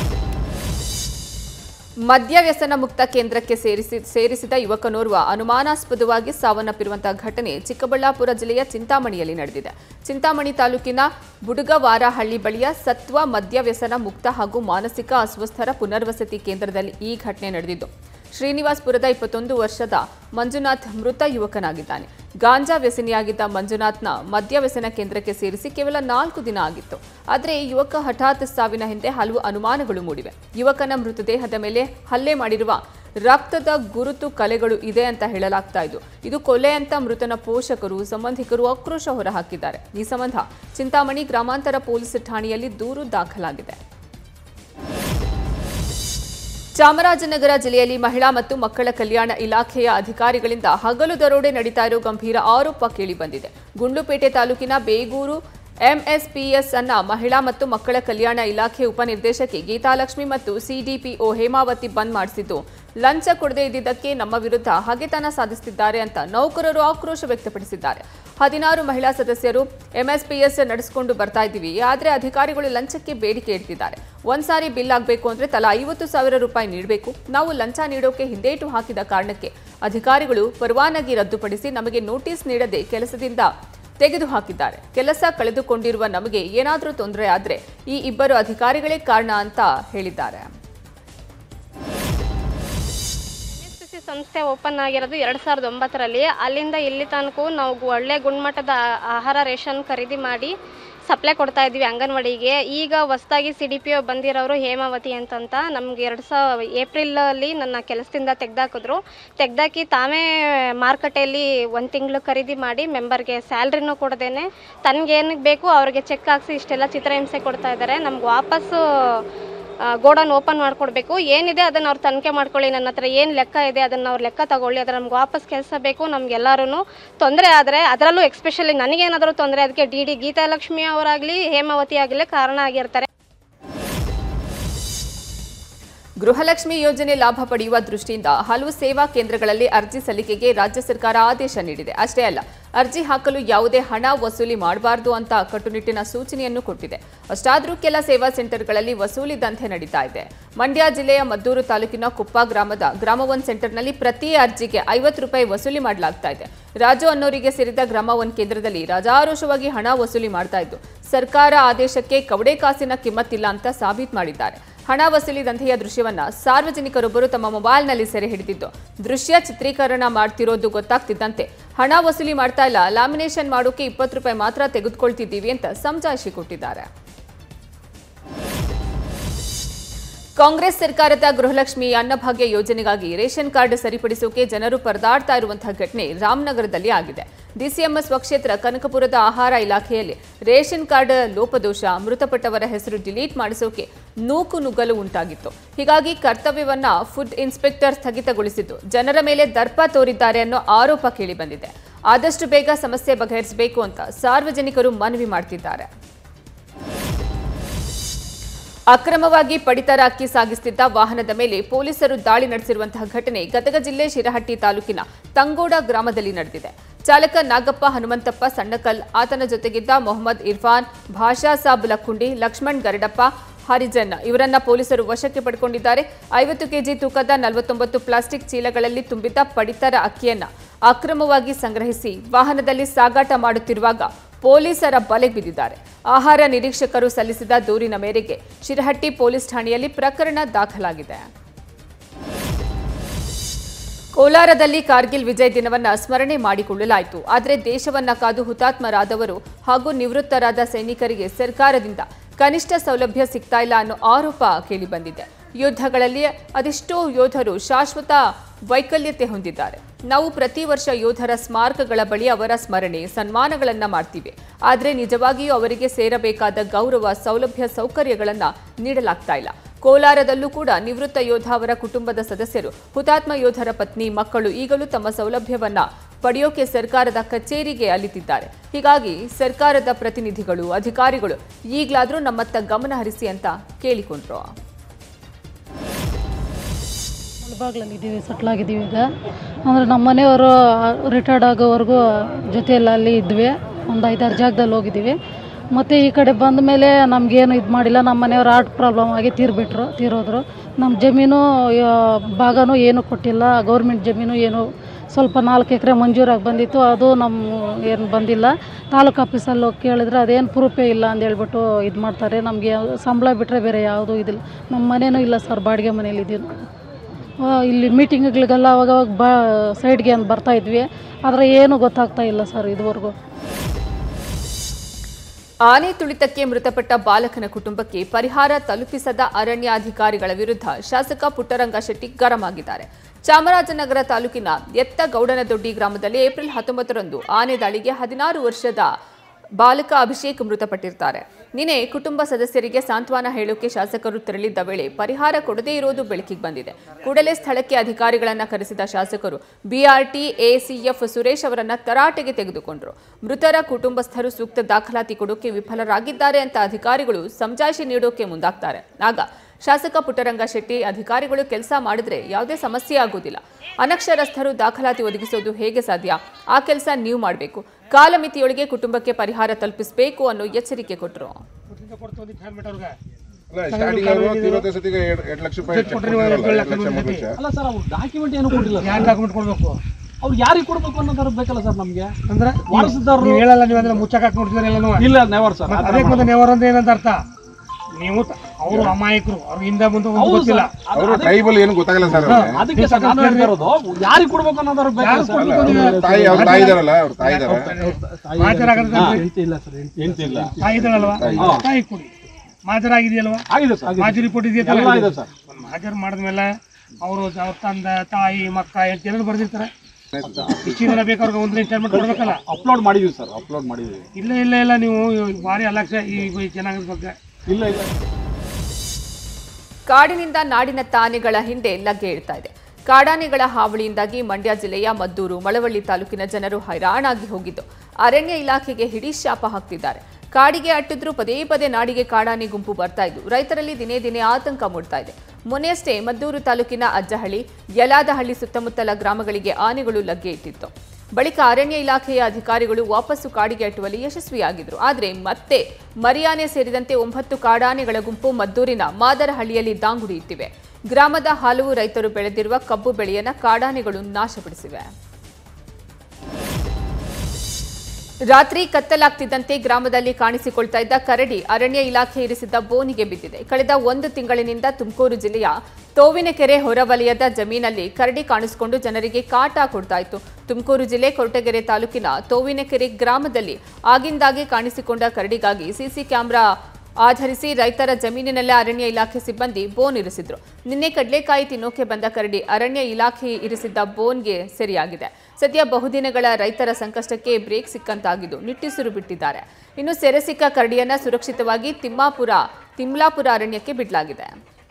ಮದ್ಯ ವ್ಯಸನ ಮುಕ್ತ ಕೇಂದ್ರಕ್ಕೆ ಸೇರಿಸಿ ಸೇರಿಸಿದ ಯುವಕನೋರ್ವ ಅನುಮಾನಾಸ್ಪದವಾಗಿ ಸಾವನ್ನಪ್ಪಿರುವಂತಹ ಘಟನೆ ಚಿಕ್ಕಬಳ್ಳಾಪುರ ಜಿಲ್ಲೆಯ ಚಿಂತಾಮಣಿಯಲ್ಲಿ ನಡೆದಿದೆ. ಚಿಂತಾಮಣಿ ತಾಲೂಕಿನ ಬುಡುಗವಾರಹಳ್ಳಿ ಬಳಿಯ ಸತ್ವ ಮದ್ಯ ವ್ಯಸನ ಮುಕ್ತ ಹಾಗೂ ಮಾನಸಿಕ ಅಸ್ವಸ್ಥರ ಪುನರ್ವಸತಿ ಕೇಂದ್ರದಲ್ಲಿ ಈ ಘಟನೆ ನಡೆದಿದ್ದು ಶ್ರೀನಿವಾಸ್ಪುರದ ಇಪ್ಪತ್ತೊಂದು ವರ್ಷದ ಮಂಜುನಾಥ್ ಮೃತ ಯುವಕನಾಗಿದ್ದಾನೆ. ಗಾಂಜಾ ವ್ಯಸನಿಯಾಗಿದ್ದ ಮಂಜುನಾಥ್ನ ಮದ್ಯ ವ್ಯಸನ ಕೇಂದ್ರಕ್ಕೆ ಸೇರಿಸಿ ಕೇವಲ ನಾಲ್ಕು ದಿನ ಆಗಿತ್ತು. ಆದರೆ ಯುವಕ ಹಠಾತ್ ಸಾವಿನ ಹಿಂದೆ ಹಲವು ಅನುಮಾನಗಳು ಮೂಡಿವೆ. ಯುವಕನ ಮೃತದೇಹದ ಮೇಲೆ ಹಲ್ಲೆ ಮಾಡಿರುವ ರಕ್ತದ ಗುರುತು ಕಲೆಗಳು ಇದೆ ಅಂತ ಹೇಳಲಾಗ್ತಾ ಇದ್ದು ಇದು ಕೊಲೆ ಅಂತ ಮೃತನ ಪೋಷಕರು ಸಂಬಂಧಿಕರು ಆಕ್ರೋಶ ಹೊರಹಾಕಿದ್ದಾರೆ. ಈ ಸಂಬಂಧ ಚಿಂತಾಮಣಿ ಗ್ರಾಮಾಂತರ ಪೊಲೀಸ್ ಠಾಣೆಯಲ್ಲಿ ದೂರು ದಾಖಲಾಗಿದೆ. ಚಾಮರಾಜನಗರ ಜಿಲ್ಲೆಯಲ್ಲಿ ಮಹಿಳಾ ಮತ್ತು ಮಕ್ಕಳ ಕಲ್ಯಾಣ ಇಲಾಖೆಯ ಅಧಿಕಾರಿಗಳಿಂದ ಹಗಲು ದರೋಡೆ ನಡೀತಾ ಇರೋ ಗಂಭೀರ ಆರೋಪ ಕೇಳಿಬಂದಿದೆ. ಗುಂಡ್ಲುಪೇಟೆ ತಾಲೂಕಿನ ಬೇಗೂರು ಎಂಎಸ್ಪಿಎಸ್ ಅನ್ನ ಮಹಿಳಾ ಮತ್ತು ಮಕ್ಕಳ ಕಲ್ಯಾಣ ಇಲಾಖೆ ಉಪನಿರ್ದೇಶಕಿ ಗೀತಾಲಕ್ಷ್ಮಿ ಮತ್ತು ಸಿಡಿಪಿಒ ಹೇಮಾವತಿ ಬಂದ್ ಮಾಡಿಸಿದ್ದು ಲಂಚ ಕೊಡದೇ ಇದ್ದಿದ್ದಕ್ಕೆ ನಮ್ಮ ವಿರುದ್ಧ ಹಗೆತನ ಸಾಧಿಸುತ್ತಿದ್ದಾರೆ ಅಂತ ನೌಕರರು ಆಕ್ರೋಶ ವ್ಯಕ್ತಪಡಿಸಿದ್ದಾರೆ. ಹದಿನಾರು ಮಹಿಳಾ ಸದಸ್ಯರು ಎಂಎಸ್ಪಿಎಸ್ ನಡೆಸಿಕೊಂಡು ಬರ್ತಾ ಇದ್ದೀವಿ, ಆದರೆ ಅಧಿಕಾರಿಗಳು ಲಂಚಕ್ಕೆ ಬೇಡಿಕೆ ಇಡ್ತಿದ್ದಾರೆ. ಒಂದ್ಸಾರಿ ಬಿಲ್ ಆಗಬೇಕು ಅಂದ್ರೆ ತಲಾ ಐವತ್ತು ಸಾವಿರ ರೂಪಾಯಿ ನೀಡಬೇಕು. ನಾವು ಲಂಚ ನೀಡೋಕೆ ಹಿಂದೇಟು ಹಾಕಿದ ಕಾರಣಕ್ಕೆ ಅಧಿಕಾರಿಗಳು ಪರವಾನಗಿ ರದ್ದುಪಡಿಸಿ ನಮಗೆ ನೋಟಿಸ್ ನೀಡದೆ ಕೆಲಸದಿಂದ ತೆಗೆದುಹಾಕಿದ್ದಾರೆ. ಕೆಲಸ ಕಳೆದುಕೊಂಡಿರುವ ನಮಗೆ ಏನಾದರೂ ತೊಂದರೆ ಆದರೆ ಈ ಇಬ್ಬರು ಅಧಿಕಾರಿಗಳೇ ಕಾರಣ ಅಂತ ಹೇಳಿದ್ದಾರೆ. ಎಂಎಸ್ಪಿಸಿ ಸಂಸ್ಥೆ ಓಪನ್ ಆಗಿರೋದು ಎರಡು ಸಾವಿರದ ಒಂಬತ್ತರಲ್ಲಿ. ಅಲ್ಲಿಂದ ಇಲ್ಲಿ ತನಕ ನಾವು ಒಳ್ಳೆ ಗುಣಮಟ್ಟದ ಆಹಾರ ರೇಷನ್ ಖರೀದಿ ಮಾಡಿ ಸಪ್ಲೈ ಕೊಡ್ತಾ ಇದ್ವಿ ಅಂಗನವಾಡಿಗೆ. ಈಗ ಹೊಸದಾಗಿ ಸಿ ಡಿ ಪಿ ಒ ಬಂದಿರೋರು ಹೇಮಾವತಿ ಅಂತಂತ ನಮ್ಗೆ ಎರಡು ಸಾವಿರ ಏಪ್ರಿಲಲ್ಲಿ ನನ್ನ ಕೆಲಸದಿಂದ ತೆಗೆದಾಕಿದ್ರು. ತೆಗೆದಾಕಿ ತಾವೇ ಮಾರುಕಟ್ಟೆಯಲ್ಲಿ ಒಂದು ತಿಂಗಳು ಖರೀದಿ ಮಾಡಿ ಮೆಂಬರ್ಗೆ ಸ್ಯಾಲ್ರಿನೂ ಕೊಡದೇನೆ ತನಗೇನಕ್ಕೆ ಬೇಕು ಅವ್ರಿಗೆ ಚೆಕ್ ಹಾಕ್ಸಿ ಇಷ್ಟೆಲ್ಲ ಚಿತ್ರಹಿಂಸೆ ಕೊಡ್ತಾ ಇದ್ದಾರೆ. ನಮ್ಗೆ ವಾಪಸ್ಸು ಗೋಡನ್ ಓಪನ್ ಮಾಡಿಕೊಡ್ಬೇಕು. ಏನಿದೆ ಅದನ್ನು ಅವ್ರು ತನಿಖೆ ಮಾಡ್ಕೊಳ್ಳಿ, ನನ್ನ ಹತ್ರ ಏನು ಲೆಕ್ಕ ಇದೆ ಅದನ್ನು ಅವ್ರು ಲೆಕ್ಕ ತಗೊಳ್ಳಿ, ಅದರ ನಮ್ಗೆ ವಾಪಸ್ ಕೆಲಸ ಬೇಕು. ನಮಗೆಲ್ಲರೂ ತೊಂದರೆ ಆದರೆ ಅದರಲ್ಲೂ ಎಕ್ಸ್ಪೆಷಲಿ ನನಗೇನಾದರೂ ತೊಂದರೆ ಅದಕ್ಕೆ ಡಿ ಡಿ ಗೀತಾಲಕ್ಷ್ಮಿ ಅವರಾಗಲಿ ಹೇಮಾವತಿ ಆಗಲಿ ಕಾರಣ ಆಗಿರ್ತಾರೆ. ಗೃಹಲಕ್ಷ್ಮಿ ಯೋಜನೆ ಲಾಭ ಪಡೆಯುವ ದೃಷ್ಟಿಯಿಂದ ಹಲವು ಸೇವಾ ಕೇಂದ್ರಗಳಲ್ಲಿ ಅರ್ಜಿ ಸಲ್ಲಿಕೆಗೆ ರಾಜ್ಯ ಸರ್ಕಾರ ಆದೇಶ ನೀಡಿದೆ. ಅಷ್ಟೇ ಅಲ್ಲ, ಅರ್ಜಿ ಹಾಕಲು ಯಾವುದೇ ಹಣ ವಸೂಲಿ ಮಾಡಬಾರದು ಅಂತ ಕಟ್ಟುನಿಟ್ಟಿನ ಸೂಚನೆಯನ್ನು ಕೊಟ್ಟಿದೆ. ಅಷ್ಟಾದರೂ ಕೆಲ ಸೇವಾ ಸೆಂಟರ್ಗಳಲ್ಲಿ ವಸೂಲಿ ದಂಧೆ ನಡೀತಾ ಇದೆ. ಮಂಡ್ಯ ಜಿಲ್ಲೆಯ ಮದ್ದೂರು ತಾಲೂಕಿನ ಕುಪ್ಪ ಗ್ರಾಮದ ಗ್ರಾಮ ಒನ್ ಸೆಂಟರ್ನಲ್ಲಿ ಪ್ರತಿ ಅರ್ಜಿಗೆ ಐವತ್ತು ರೂಪಾಯಿ ವಸೂಲಿ ಮಾಡಲಾಗ್ತಾ ಇದೆ. ರಾಜು ಅನ್ನೋರಿಗೆ ಸೇರಿದ ಗ್ರಾಮ ಒನ್ ಕೇಂದ್ರದಲ್ಲಿ ರಾಜಾರೋಷವಾಗಿ ಹಣ ವಸೂಲಿ ಮಾಡ್ತಾ ಇದ್ದು ಸರ್ಕಾರ ಆದೇಶಕ್ಕೆ ಕವಡೆ ಕಾಸಿನ ಕಿಮ್ಮತ್ತಿಲ್ಲ ಅಂತ ಸಾಬೀತು ಮಾಡಿದ್ದಾರೆ. ಹಣ ವಸೂಲಿ ದಂಧೆಯ ದೃಶ್ಯವನ್ನ ಸಾರ್ವಜನಿಕರೊಬ್ಬರು ತಮ್ಮ ಮೊಬೈಲ್ನಲ್ಲಿ ಸೆರೆ ಹಿಡಿದಿದ್ದು ದೃಶ್ಯ ಚಿತ್ರೀಕರಣ ಮಾಡ್ತಿರೋದು ಗೊತ್ತಾಗ್ತಿದ್ದಂತೆ ಹಣ ವಸೂಲಿ ಮಾಡ್ತಾ ಇಲ್ಲ, ಲ್ಯಾಮಿನೇಷನ್ ಮಾಡೋಕೆ ಇಪ್ಪತ್ತು ರೂಪಾಯಿ ಮಾತ್ರ ತೆಗೆದುಕೊಳ್ತಿದ್ದೀವಿ ಅಂತ ಸಮಜಾಯಿಷಿ ಕೊಟ್ಟಿದ್ದಾರೆ. ಕಾಂಗ್ರೆಸ್ ಸರ್ಕಾರದ ಗೃಹಲಕ್ಷ್ಮಿ ಅನ್ನಭಾಗ್ಯ ಯೋಜನೆಗಾಗಿ ರೇಷನ್ ಕಾರ್ಡ್ ಸರಿಪಡಿಸೋಕೆ ಜನರು ಪರದಾಡ್ತಾ ಇರುವಂತಹ ಘಟನೆ ರಾಮನಗರದಲ್ಲಿ ಆಗಿದೆ. ಡಿಸಿಎಂಎಸ್ ಸ್ವಕ್ಷೇತ್ರ ಕನಕಪುರದ ಆಹಾರ ಇಲಾಖೆಯಲ್ಲಿ ರೇಷನ್ ಕಾರ್ಡ್ ಲೋಪದೋಷ, ಮೃತಪಟ್ಟವರ ಹೆಸರು ಡಿಲೀಟ್ ಮಾಡಿಸೋಕೆ ನೂಕು ನುಗ್ಗಲು ಉಂಟಾಗಿತ್ತು. ಹೀಗಾಗಿ ಕರ್ತವ್ಯವನ್ನ ಫುಡ್ ಇನ್ಸ್ಪೆಕ್ಟರ್ ಸ್ಥಗಿತಗೊಳಿಸಿದ್ದು ಜನರ ಮೇಲೆ ದರ್ಪ ತೋರಿದ್ದಾರೆ ಅನ್ನೋ ಆರೋಪ ಕೇಳಿಬಂದಿದೆ. ಆದಷ್ಟು ಬೇಗ ಸಮಸ್ಯೆ ಬಗೆಹರಿಸಬೇಕು ಅಂತ ಸಾರ್ವಜನಿಕರು ಮನವಿ ಮಾಡ್ತಿದ್ದಾರೆ. ಅಕ್ರಮವಾಗಿ ಪಡಿತರ ಅಕ್ಕಿ ಸಾಗಿಸುತ್ತಿದ್ದ ವಾಹನದ ಮೇಲೆ ಪೊಲೀಸರು ದಾಳಿ ನಡೆಸಿರುವಂತಹ ಘಟನೆ ಗದಗ ಜಿಲ್ಲೆ ಶಿರಹಟ್ಟಿ ತಾಲೂಕಿನ ತಂಗೋಡ ಗ್ರಾಮದಲ್ಲಿ ನಡೆದಿದೆ. ಚಾಲಕ ನಾಗಪ್ಪ ಹನುಮಂತಪ್ಪ ಸಣ್ಣಕಲ್, ಆತನ ಜೊತೆಗಿದ್ದ ಮೊಹಮ್ಮದ್ ಇರ್ಫಾನ್, ಭಾಷಾ ಸಾಬ್ ಲಕ್ಕುಂಡಿ, ಲಕ್ಷ್ಮಣ್ ಗರಡಪ್ಪ ಹರಿಜನ್ ಇವರನ್ನ ಪೊಲೀಸರು ವಶಕ್ಕೆ ಪಡೆದುಕೊಂಡಿದ್ದಾರೆ. ಐವತ್ತು ಕೆಜಿ ತೂಕದ ನಲವತ್ತೊಂಬತ್ತು ಪ್ಲಾಸ್ಟಿಕ್ ಚೀಲಗಳಲ್ಲಿ ತುಂಬಿದ್ದ ಪಡಿತರ ಅಕ್ಕಿಯನ್ನ ಅಕ್ರಮವಾಗಿ ಸಂಗ್ರಹಿಸಿ ವಾಹನದಲ್ಲಿ ಸಾಗಾಟ ಮಾಡುತ್ತಿರುವಾಗ ಪೊಲೀಸರ ಬಲೆಗೆ ಬಿದ್ದಿದ್ದಾರೆ. ಆಹಾರ ನಿರೀಕ್ಷಕರು ಸಲ್ಲಿಸಿದ ದೂರಿನ ಮೇರೆಗೆ ಶಿರಹಟ್ಟಿ ಪೊಲೀಸ್ ಠಾಣೆಯಲ್ಲಿ ಪ್ರಕರಣ ದಾಖಲಾಗಿದೆ. ಕೋಲಾರದಲ್ಲಿ ಕಾರ್ಗಿಲ್ ವಿಜಯ್ ದಿನವನ್ನ ಸ್ಮರಣೆ ಮಾಡಿಕೊಳ್ಳಲಾಯಿತು. ಆದರೆ ದೇಶವನ್ನ ಕಾದು ಹುತಾತ್ಮರಾದವರು ಹಾಗೂ ನಿವೃತ್ತರಾದ ಸೈನಿಕರಿಗೆ ಸರ್ಕಾರದಿಂದ ಕನಿಷ್ಠ ಸೌಲಭ್ಯ ಸಿಗ್ತಾ ಇಲ್ಲ ಅನ್ನೋ ಆರೋಪ ಕೇಳಿಬಂದಿದೆ. ಯುದ್ಧಗಳಲ್ಲಿ ಅದೆಷ್ಟೋ ಯೋಧರು ಶಾಶ್ವತ ವೈಕಲ್ಯತೆ ಹೊಂದಿದ್ದಾರೆ. ನಾವು ಪ್ರತಿ ವರ್ಷ ಯೋಧರ ಸ್ಮಾರಕಗಳ ಬಳಿ ಅವರ ಸ್ಮರಣೆ, ಸನ್ಮಾನಗಳನ್ನ ಮಾಡ್ತೀವಿ. ಆದರೆ ನಿಜವಾಗಿಯೂ ಅವರಿಗೆ ಸೇರಬೇಕಾದ ಗೌರವ, ಸೌಲಭ್ಯ, ಸೌಕರ್ಯಗಳನ್ನ ನೀಡಲಾಗ್ತಾ ಇಲ್ಲ. ಕೋಲಾರದಲ್ಲೂ ಕೂಡ ನಿವೃತ್ತ ಯೋಧ ಅವರ ಕುಟುಂಬದ ಸದಸ್ಯರು, ಹುತಾತ್ಮ ಯೋಧರ ಪತ್ನಿ, ಮಕ್ಕಳು ಈಗಲೂ ತಮ್ಮ ಸೌಲಭ್ಯವನ್ನ ಪಡೆಯೋಕೆ ಸರ್ಕಾರದ ಕಚೇರಿಗೆ ಅಲಿತಿದ್ದಾರೆ. ಹೀಗಾಗಿ ಸರ್ಕಾರದ ಪ್ರತಿನಿಧಿಗಳು, ಅಧಿಕಾರಿಗಳು ಈಗಲಾದರೂ ನಮ್ಮತ್ತ ಗಮನ ಹರಿಸಿ ಅಂತ ಕೇಳಿಕೊಂಡ್ರು. ಮುಳಬಾಗ್ಲಲ್ಲಿ ಇದ್ದೀವಿ, ಸೆಟ್ಲ್ ಆಗಿದ್ದೀವಿ. ಈಗ ಅಂದರೆ ನಮ್ಮ ಮನೆಯವರು ರಿಟೈರ್ಡ್ ಆಗೋವರೆಗೂ ಜೊತೆಯಲ್ಲಿ ಅಲ್ಲಿ ಇದ್ವಿ. ಒಂದು ಐದಾರು ಜಾಗದಲ್ಲಿ ಹೋಗಿದ್ದೀವಿ. ಮತ್ತು ಈ ಕಡೆ ಬಂದ ಮೇಲೆ ನಮಗೇನು ಇದು ಮಾಡಿಲ್ಲ. ನಮ್ಮ ಮನೆಯವರು ಹಾರ್ಟ್ ಪ್ರಾಬ್ಲಮ್ ಆಗಿ ತೀರ್ಬಿಟ್ರು ತೀರೋದ್ರು. ನಮ್ಮ ಜಮೀನು ಭಾಗನೂ ಏನೂ ಕೊಟ್ಟಿಲ್ಲ. ಗೌರ್ಮೆಂಟ್ ಜಮೀನು ಏನು ಸ್ವಲ್ಪ ನಾಲ್ಕು ಎಕರೆ ಮಂಜೂರಾಗಿ ಬಂದಿತ್ತು, ಅದು ನಮ್ಮ ಏನು ಬಂದಿಲ್ಲ. ತಾಲೂಕು ಆಫೀಸಲ್ಲಿ ಹೋಗಿ ಕೇಳಿದ್ರೆ ಅದೇನು ಪ್ರೂಫೇ ಇಲ್ಲ ಅಂತ ಹೇಳ್ಬಿಟ್ಟು ಇದು ಮಾಡ್ತಾರೆ. ನಮಗೆ ಸಂಬಳ ಬಿಟ್ಟರೆ ಬೇರೆ ಯಾವುದೂ ಇದಿಲ್ಲ. ನಮ್ಮ ಮನೇನೂ ಇಲ್ಲ ಸರ್, ಬಾಡಿಗೆ ಮನೇಲಿ ಇದ್ದೀವಿ. ಇಲ್ಲಿ ಮೀಟಿಂಗ್ಗಳಿಗೆಲ್ಲ ಅವಾಗವಾಗ ಬಾ ಸೈಡ್ಗೆ ಅಂತ ಬರ್ತಾಯಿದ್ವಿ, ಆದರೆ ಏನೂ ಗೊತ್ತಾಗ್ತಾ ಇಲ್ಲ ಸರ್ ಇದುವರೆಗೂ. ಆನೆ ತುಳಿತಕ್ಕೆ ಮೃತಪಟ್ಟ ಬಾಲಕನ ಕುಟುಂಬಕ್ಕೆ ಪರಿಹಾರ ತಲುಪಿಸದ ಅರಣ್ಯಾಧಿಕಾರಿಗಳ ವಿರುದ್ಧ ಶಾಸಕ ಪುಟ್ಟರಂಗ ಶೆಟ್ಟಿ ಗರಂ ಆಗಿದ್ದಾರೆ. ಚಾಮರಾಜನಗರ ತಾಲೂಕಿನ ಎತ್ತಗೌಡನದೊಡ್ಡಿ ಗ್ರಾಮದಲ್ಲಿ ಏಪ್ರಿಲ್ ಹತ್ತೊಂಬತ್ತರಂದು ಆನೆ ದಾಳಿಗೆ ಹದಿನಾರು ವರ್ಷದ ಬಾಲಕ ಅಭಿಷೇಕ್ ಮೃತಪಟ್ಟಿರ್ತಾರೆ. ನಿನ್ನೆ ಕುಟುಂಬ ಸದಸ್ಯರಿಗೆ ಸಾಂತ್ವನ ಹೇಳೋಕೆ ಶಾಸಕರು ತೆರಳಿದ್ದ ವೇಳೆ ಪರಿಹಾರ ಕೊಡದೇ ಇರೋದು ಬೆಳಕಿಗೆ ಬಂದಿದೆ. ಕೂಡಲೇ ಸ್ಥಳಕ್ಕೆ ಅಧಿಕಾರಿಗಳನ್ನ ಕರೆಸಿದ ಶಾಸಕರು ಬಿಆರ್ಟಿ ಎಸಿಎಫ್ ಸುರೇಶ್ ಅವರನ್ನ ತರಾಟೆಗೆ ತೆಗೆದುಕೊಂಡರು. ಮೃತರ ಕುಟುಂಬಸ್ಥರು ಸೂಕ್ತ ದಾಖಲಾತಿ ಕೊಡೋಕೆ ವಿಫಲರಾಗಿದ್ದಾರೆ ಅಂತ ಅಧಿಕಾರಿಗಳು ಸಮಜಾಯಿಷಿ ನೀಡೋಕೆ ಮುಂದಾಗ್ತಾರೆ. ಆಗ ಶಾಸಕ ಪುಟ್ಟರಂಗ ಶೆಟ್ಟಿ, ಅಧಿಕಾರಿಗಳು ಕೆಲಸ ಮಾಡಿದ್ರೆ ಯಾವುದೇ ಸಮಸ್ಯೆ ಆಗೋದಿಲ್ಲ. ಅನಕ್ಷರಸ್ಥರು ದಾಖಲಾತಿ ಒದಗಿಸೋದು ಹೇಗೆ ಸಾಧ್ಯ? ಆ ಕೆಲಸ ನೀವು ಮಾಡಬೇಕು. ಕಾಲಮಿತಿಯೊಳಗೆ ಕುಟುಂಬಕ್ಕೆ ಪರಿಹಾರ ತಲುಪಿಸಬೇಕು ಅನ್ನೋ ಎಚ್ಚರಿಕೆ ಕೊಟ್ಟರು. ಅವ್ರು ಯಾರಿಗೆ ಕೊಡ್ಬೇಕು ಅನ್ನೋದ್ರ ಬೇಕಲ್ಲ ಸರ್ ನಮ್ಗೆ. ಅಂದ್ರೆ ವಾರಸುದಾರರು ಹೇಳಲ್ಲ, ನೀವು ಅಂದ್ರೆ ಮುಚ್ಚಕ್ ಹಾಕಿ ನೋಡ್ತಿದ್ರೆ ಇಲ್ಲ ನೆವರ್ ಸರ್. ಅದಕ್ಕೆ ಮತ್ತೆ ನೆವರ್ ಅಂತ ಏನಂತ ಅರ್ಥ? ನೀವು ಅವರು ಅಮಾಯಕರು, ಅವ್ರು ಹಿಂದೆ ಮುಂದೆ ಗೊತ್ತಿಲ್ಲ, ಅವರು ಟ್ರೈಬಲ್ ಏನು ಗೊತ್ತಾಗಲ್ಲ ಸರ್. ಅದಕ್ಕೆ ಸರ್ ನಾನು ಹೇಳ್ತಾ ಇರೋದು ಯಾರಿಗೆ ಕೊಡ್ಬೇಕು ಅನ್ನೋದ್ರ ಬೇಕಲ್ಲ. ತಾಯಿ ಅವ್ರ ತಾಯಿ ಇದಾರಲ್ಲ, ಅವ್ರ ತಾಯಿ ಇದಾರೆ, ಹೆಂಡತಿ ಇಲ್ಲ ಸರ್, ಹೆಂಡತಿ ಇಲ್ಲ, ತಾಯಿ ಇದಾರಲ್ವಾ, ತಾಯಿ ಕೊಡಿ. ಮಾಜರಾಗಿದೆಯಲ್ವಾ? ಆಗಿದೆ ಸರ್, ಮಾಜಿ ರಿಪೋರ್ಟ್ ಇದೆಯಲ್ಲ ಸರ್. ಹಾಜರು ಮಾಡಿದ್ಮೇಲೆ ಅವರು ಅವ್ರ ತಂದೆ ತಾಯಿ ಮಕ್ಕ ಹೆಂಡತಿ ಎಲ್ಲ ಬರ್ದಿರ್ತಾರೆ. ಇಷ್ಟು ದಿನ ಬೇಕಾದ್ರೆ ಒಂದು ಇನ್ಸ್ಟಾಲ್ಮೆಂಟ್ ಕೊಡ್ಬೇಕಲ್ಲ. ಅಪ್ಲೋಡ್ ಮಾಡಿದೀವಿ ಸರ್, ಅಪ್ಲೋಡ್ ಮಾಡಿದೀವಿ. ಇಲ್ಲ ಇಲ್ಲ ಇಲ್ಲ ನೀವು ಭಾರಿ ಅಲಕ್ಷ್ಯ ಈ ಜನಾಂಗದ ಬಗ್ಗೆ. ಇಲ್ಲ ಇಲ್ಲ. ಕಾಡಿನಿಂದ ನಾಡಿನತ್ತ ಆನೆಗಳ ಹಿಂದೆ ಲಗ್ಗೆ ಇಡ್ತಾ ಇದೆ. ಕಾಡಾನೆಗಳ ಹಾವಳಿಯಿಂದಾಗಿ ಮಂಡ್ಯ ಜಿಲ್ಲೆಯ ಮದ್ದೂರು, ಮಳವಳ್ಳಿ ತಾಲೂಕಿನ ಜನರು ಹೈರಾಣಾಗಿ ಹೋಗಿದ್ದು ಅರಣ್ಯ ಇಲಾಖೆಗೆ ಹಿಡಿ ಶಾಪ ಹಾಕ್ತಿದ್ದಾರೆ. ಕಾಡಿಗೆ ಅಟ್ಟಿದ್ರೂ ಪದೇ ಪದೇ ನಾಡಿಗೆ ಕಾಡಾನೆ ಗುಂಪು ಬರ್ತಾ ಇದ್ದು ರೈತರಲ್ಲಿ ದಿನೇ ದಿನೇ ಆತಂಕ ಮೂಡ್ತಾ ಇದೆ. ಮೊನ್ನೆಯಷ್ಟೇ ಮದ್ದೂರು ತಾಲೂಕಿನ ಅಜ್ಜಹಳ್ಳಿ, ಯಲಾದಹಳ್ಳಿ ಸುತ್ತಮುತ್ತಲ ಗ್ರಾಮಗಳಿಗೆ ಆನೆಗಳು ಲಗ್ಗೆ ಇಟ್ಟಿತ್ತು. ಬಳಿಕ ಅರಣ್ಯ ಇಲಾಖೆಯ ಅಧಿಕಾರಿಗಳು ವಾಪಸ್ಸು ಕಾಡಿಗೆ ಅಟ್ಟುವಲ್ಲಿ ಯಶಸ್ವಿಯಾಗಿದ್ರು. ಆದರೆ ಮತ್ತೆ ಮರಿಯಾನೆ ಸೇರಿದಂತೆ ಒಂಬತ್ತು ಕಾಡಾನೆಗಳ ಗುಂಪು ಮದ್ದೂರಿನ ಮಾದರಹಳ್ಳಿಯಲ್ಲಿ ದಾಂಗುಡಿ ಇಟ್ಟಿವೆ. ಗ್ರಾಮದ ಹಲವು ರೈತರು ಬೆಳೆದಿರುವ ಕಬ್ಬು ಬೆಳೆಯನ್ನ ಕಾಡಾನೆಗಳು ನಾಶಪಡಿಸಿವೆ. ರಾತ್ರಿ ಕತ್ತಲಾಗ್ತಿದ್ದಂತೆ ಗ್ರಾಮದಲ್ಲಿ ಕಾಣಿಸಿಕೊಳ್ತಾ ಇದ್ದ ಕರಡಿ ಅರಣ್ಯ ಇಲಾಖೆ ಇರಿಸಿದ್ದ ಬೋನಿಗೆ ಬಿದ್ದಿದೆ. ಕಳೆದ ಒಂದು ತಿಂಗಳಿನಿಂದ ತುಮಕೂರು ಜಿಲ್ಲೆಯ ತೋವಿನಕೆರೆ ಹೊರವಲಯದ ಜಮೀನಲ್ಲಿ ಕರಡಿ ಕಾಣಿಸಿಕೊಂಡು ಜನರಿಗೆ ಕಾಟ ಕೊಡ್ತಾ ಇತ್ತು. ತುಮಕೂರು ಜಿಲ್ಲೆ ಕೊರಟಗೆರೆ ತಾಲೂಕಿನ ತೋವಿನಕೆರೆ ಗ್ರಾಮದಲ್ಲಿ ಆಗಿಂದಾಗೆ ಕಾಣಿಸಿಕೊಂಡ ಕರಡಿಗಾಗಿ ಸಿಸಿ ಕ್ಯಾಮೆರಾ ಆಧರಿಸಿ ರೈತರ ಜಮೀನಿನಲ್ಲೇ ಅರಣ್ಯ ಇಲಾಖೆ ಸಿಬ್ಬಂದಿ ಬೋನ್ ಇರಿಸಿದ್ರು. ನಿನ್ನೆ ಕಡಲೆಕಾಯಿ ತಿನ್ನೋಕೆ ಬಂದ ಕರಡಿ ಅರಣ್ಯ ಇಲಾಖೆ ಇರಿಸಿದ್ದ ಬೋನ್ಗೆ ಸೆರೆಯಾಗಿದೆ. ಸದ್ಯ ಬಹುದಿನಗಳ ರೈತರ ಸಂಕಷ್ಟಕ್ಕೆ ಬ್ರೇಕ್ ಸಿಕ್ಕಂತಾಗಿದ್ದು ನಿಟ್ಟುಸಿರು ಬಿಟ್ಟಿದ್ದಾರೆ. ಇನ್ನು ಸೆರೆ ಸಿಕ್ಕ ಕರಡಿಯನ್ನ ಸುರಕ್ಷಿತವಾಗಿ ತಿಮ್ಮಾಪುರ ತಿಮ್ಲಾಪುರ ಅರಣ್ಯಕ್ಕೆ ಬಿಡಲಾಗಿದೆ.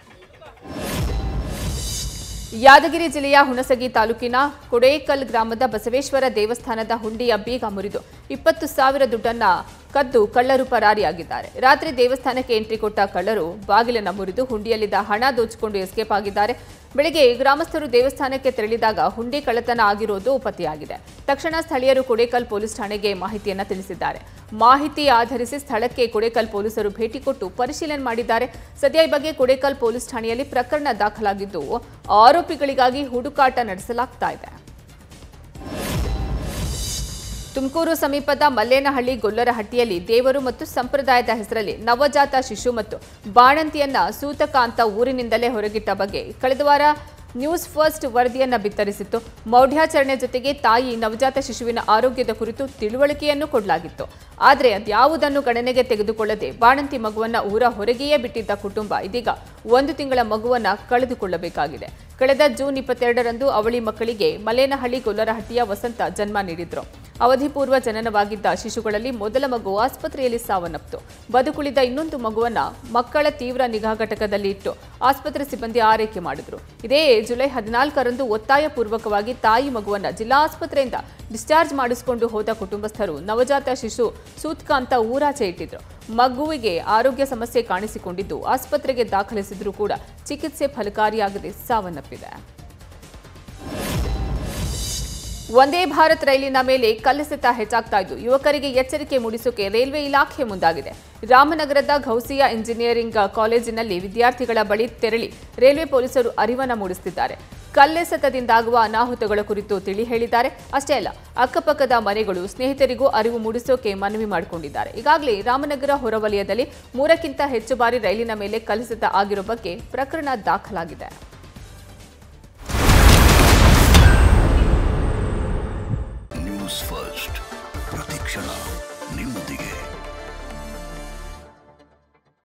ಯಾದಗಿರಿ ಜಿಲ್ಲೆಯ ಹುಣಸಗಿ ತಾಲೂಕಿನ ಕೊಡೇಕಲ್ ಗ್ರಾಮದ ಬಸವೇಶ್ವರ ದೇವಸ್ಥಾನದ ಹುಂಡಿಯ ಬೀಗ ಮುರಿದು ಇಪ್ಪತ್ತು ಸಾವಿರ ದುಡ್ಡನ್ನ ಕದ್ದು ಕಳ್ಳರು ಪರಾರಿಯಾಗಿದ್ದಾರೆ. ರಾತ್ರಿ ದೇವಸ್ಥಾನಕ್ಕೆ ಎಂಟ್ರಿ ಕೊಟ್ಟ ಕಳ್ಳರು ಬಾಗಿಲನ್ನು ಮುರಿದು ಹುಂಡಿಯಲ್ಲಿದ್ದ ಹಣ ದೋಚಿಕೊಂಡು ಎಸ್ಕೇಪ್ ಆಗಿದ್ದಾರೆ. ಬೆಳಗ್ಗೆ ಗ್ರಾಮಸ್ಥರು ದೇವಸ್ಥಾನಕ್ಕೆ ತೆರಳಿದಾಗ ಹುಂಡಿ ಕಳ್ಳತನ ಆಗಿರೋದು ಪತ್ತೆಯಾಗಿದೆ. ತಕ್ಷಣ ಸ್ಥಳೀಯರು ಕೊಡೇಕಲ್ ಪೊಲೀಸ್ ಠಾಣೆಗೆ ಮಾಹಿತಿಯನ್ನ ತಿಳಿಸಿದ್ದಾರೆ. ಮಾಹಿತಿ ಆಧರಿಸಿ ಸ್ಥಳಕ್ಕೆ ಕೊಡೇಕಲ್ ಪೊಲೀಸರು ಭೇಟಿ ಕೊಟ್ಟು ಪರಿಶೀಲನೆ ಮಾಡಿದ್ದಾರೆ. ಸದ್ಯ ಈ ಬಗ್ಗೆ ಕೊಡೇಕಲ್ ಪೊಲೀಸ್ ಠಾಣೆಯಲ್ಲಿ ಪ್ರಕರಣ ದಾಖಲಾಗಿದ್ದು ಆರೋಪಿಗಳಿಗಾಗಿ ಹುಡುಕಾಟ ನಡೆಸಲಾಗ್ತಾ ಇದೆ. ತುಮಕೂರು ಸಮೀಪದ ಮಲ್ಲೇನಹಳ್ಳಿ ಗೊಲ್ಲರಹಟ್ಟಿಯಲ್ಲಿ ದೇವರು ಮತ್ತು ಸಂಪ್ರದಾಯದ ಹೆಸರಲ್ಲಿ ನವಜಾತ ಶಿಶು ಮತ್ತು ಬಾಣಂತಿಯನ್ನ ಸೂತಕ ಅಂತ ಊರಿನಿಂದಲೇ ಹೊರಗಿಟ್ಟ ಬಗ್ಗೆ ಕಳೆದ ವಾರ ನ್ಯೂಸ್ ಫಸ್ಟ್ ವರದಿಯನ್ನ ಬಿತ್ತರಿಸಿತ್ತು. ಮೌಢ್ಯಾಚರಣೆ ಜೊತೆಗೆ ತಾಯಿ ನವಜಾತ ಶಿಶುವಿನ ಆರೋಗ್ಯದ ಕುರಿತು ತಿಳುವಳಿಕೆಯನ್ನು ಕೊಡಲಾಗಿತ್ತು. ಆದರೆ ಅದ್ಯಾವುದನ್ನು ಗಣನೆಗೆ ತೆಗೆದುಕೊಳ್ಳದೆ ಬಾಣಂತಿ ಮಗುವನ್ನ ಊರ ಹೊರಗೆಯೇ ಬಿಟ್ಟಿದ್ದ ಕುಟುಂಬ ಇದೀಗ ಒಂದು ತಿಂಗಳ ಮಗುವನ್ನ ಕಳೆದುಕೊಳ್ಳಬೇಕಾಗಿದೆ. ಕಳೆದ ಜೂನ್ ಇಪ್ಪತ್ತೆರಡರಂದು ಅವಳಿ ಮಕ್ಕಳಿಗೆ ಮಲೇನಹಳ್ಳಿ ಗೊಲ್ಲರಹಟ್ಟಿಯ ವಸಂತ ಜನ್ಮ ನೀಡಿದ್ರು. ಅವಧಿಪೂರ್ವ ಜನನವಾಗಿದ್ದ ಶಿಶುಗಳಲ್ಲಿ ಮೊದಲ ಮಗು ಆಸ್ಪತ್ರೆಯಲ್ಲಿ ಸಾವನ್ನಪ್ಪಿತು. ಬದುಕುಳಿದ ಇನ್ನೊಂದು ಮಗುವನ್ನ ಮಕ್ಕಳ ತೀವ್ರ ನಿಗಾ ಘಟಕದಲ್ಲಿ ಇಟ್ಟು ಆಸ್ಪತ್ರೆ ಸಿಬ್ಬಂದಿ ಆರೈಕೆ ಮಾಡಿದ್ರು. ಇದೇ ಜುಲೈ ಹದಿನಾಲ್ಕರಂದು ಒತ್ತಾಯಪೂರ್ವಕವಾಗಿ ತಾಯಿ ಮಗುವನ್ನ ಜಿಲ್ಲಾ ಆಸ್ಪತ್ರೆಯಿಂದ ಡಿಸ್ಚಾರ್ಜ್ ಮಾಡಿಸಿಕೊಂಡು ಹೋದ ಕುಟುಂಬಸ್ಥರು ನವಜಾತ ಶಿಶು ಸೂತ್ಕ ಅಂತ ಊರಾಚೆ ಇಟ್ಟಿದ್ರು. ಮಗುವಿಗೆ ಆರೋಗ್ಯ ಸಮಸ್ಯೆ ಕಾಣಿಸಿಕೊಂಡಿದ್ದು ಆಸ್ಪತ್ರೆಗೆ ದಾಖಲಿಸಿದ್ರೂ ಕೂಡ ಚಿಕಿತ್ಸೆ ಫಲಕಾರಿಯಾಗದೆ ಸಾವನ್ನಪ್ಪಿದೆ. ವಂದೇ ಭಾರತ್ ರೈಲಿನ ಮೇಲೆ ಕಲ್ಲೆಸೆತ ಹೆಚ್ಚಾಗ್ತಾ ಇದ್ದು ಯುವಕರಿಗೆ ಎಚ್ಚರಿಕೆ ಮೂಡಿಸೋಕೆ ರೈಲ್ವೆ ಇಲಾಖೆ ಮುಂದಾಗಿದೆ. ರಾಮನಗರದ ಘೌಸಿಯಾ ಇಂಜಿನಿಯರಿಂಗ್ ಕಾಲೇಜಿನಲ್ಲಿ ವಿದ್ಯಾರ್ಥಿಗಳ ಬಳಿ ತೆರಳಿ ರೈಲ್ವೆ ಪೊಲೀಸರು ಅರಿವನ್ನು ಮೂಡಿಸುತ್ತಿದ್ದಾರೆ. ಕಲ್ಲೆಸೆತದಿಂದಾಗುವ ಅನಾಹುತಗಳ ಕುರಿತು ತಿಳಿ ಹೇಳಿದ್ದಾರೆ. ಅಷ್ಟೇ ಅಲ್ಲ, ಅಕ್ಕಪಕ್ಕದ ಮನೆಗಳು ಸ್ನೇಹಿತರಿಗೂ ಅರಿವು ಮೂಡಿಸೋಕೆ ಮನವಿ ಮಾಡಿಕೊಂಡಿದ್ದಾರೆ. ಈಗಾಗಲೇ ರಾಮನಗರ ಹೊರವಲಯದಲ್ಲಿ ಮೂರಕ್ಕಿಂತ ಹೆಚ್ಚು ಬಾರಿ ರೈಲಿನ ಮೇಲೆ ಕಲ್ಲೆಸೆತ ಆಗಿರೋ ಬಗ್ಗೆ ಪ್ರಕರಣ ದಾಖಲಾಗಿದೆ. ನ್ಯೂಸ್ ಫಸ್ಟ್ ಪ್ರತಿಕ್ಷಣ ನಿಮ್ಮದೇ.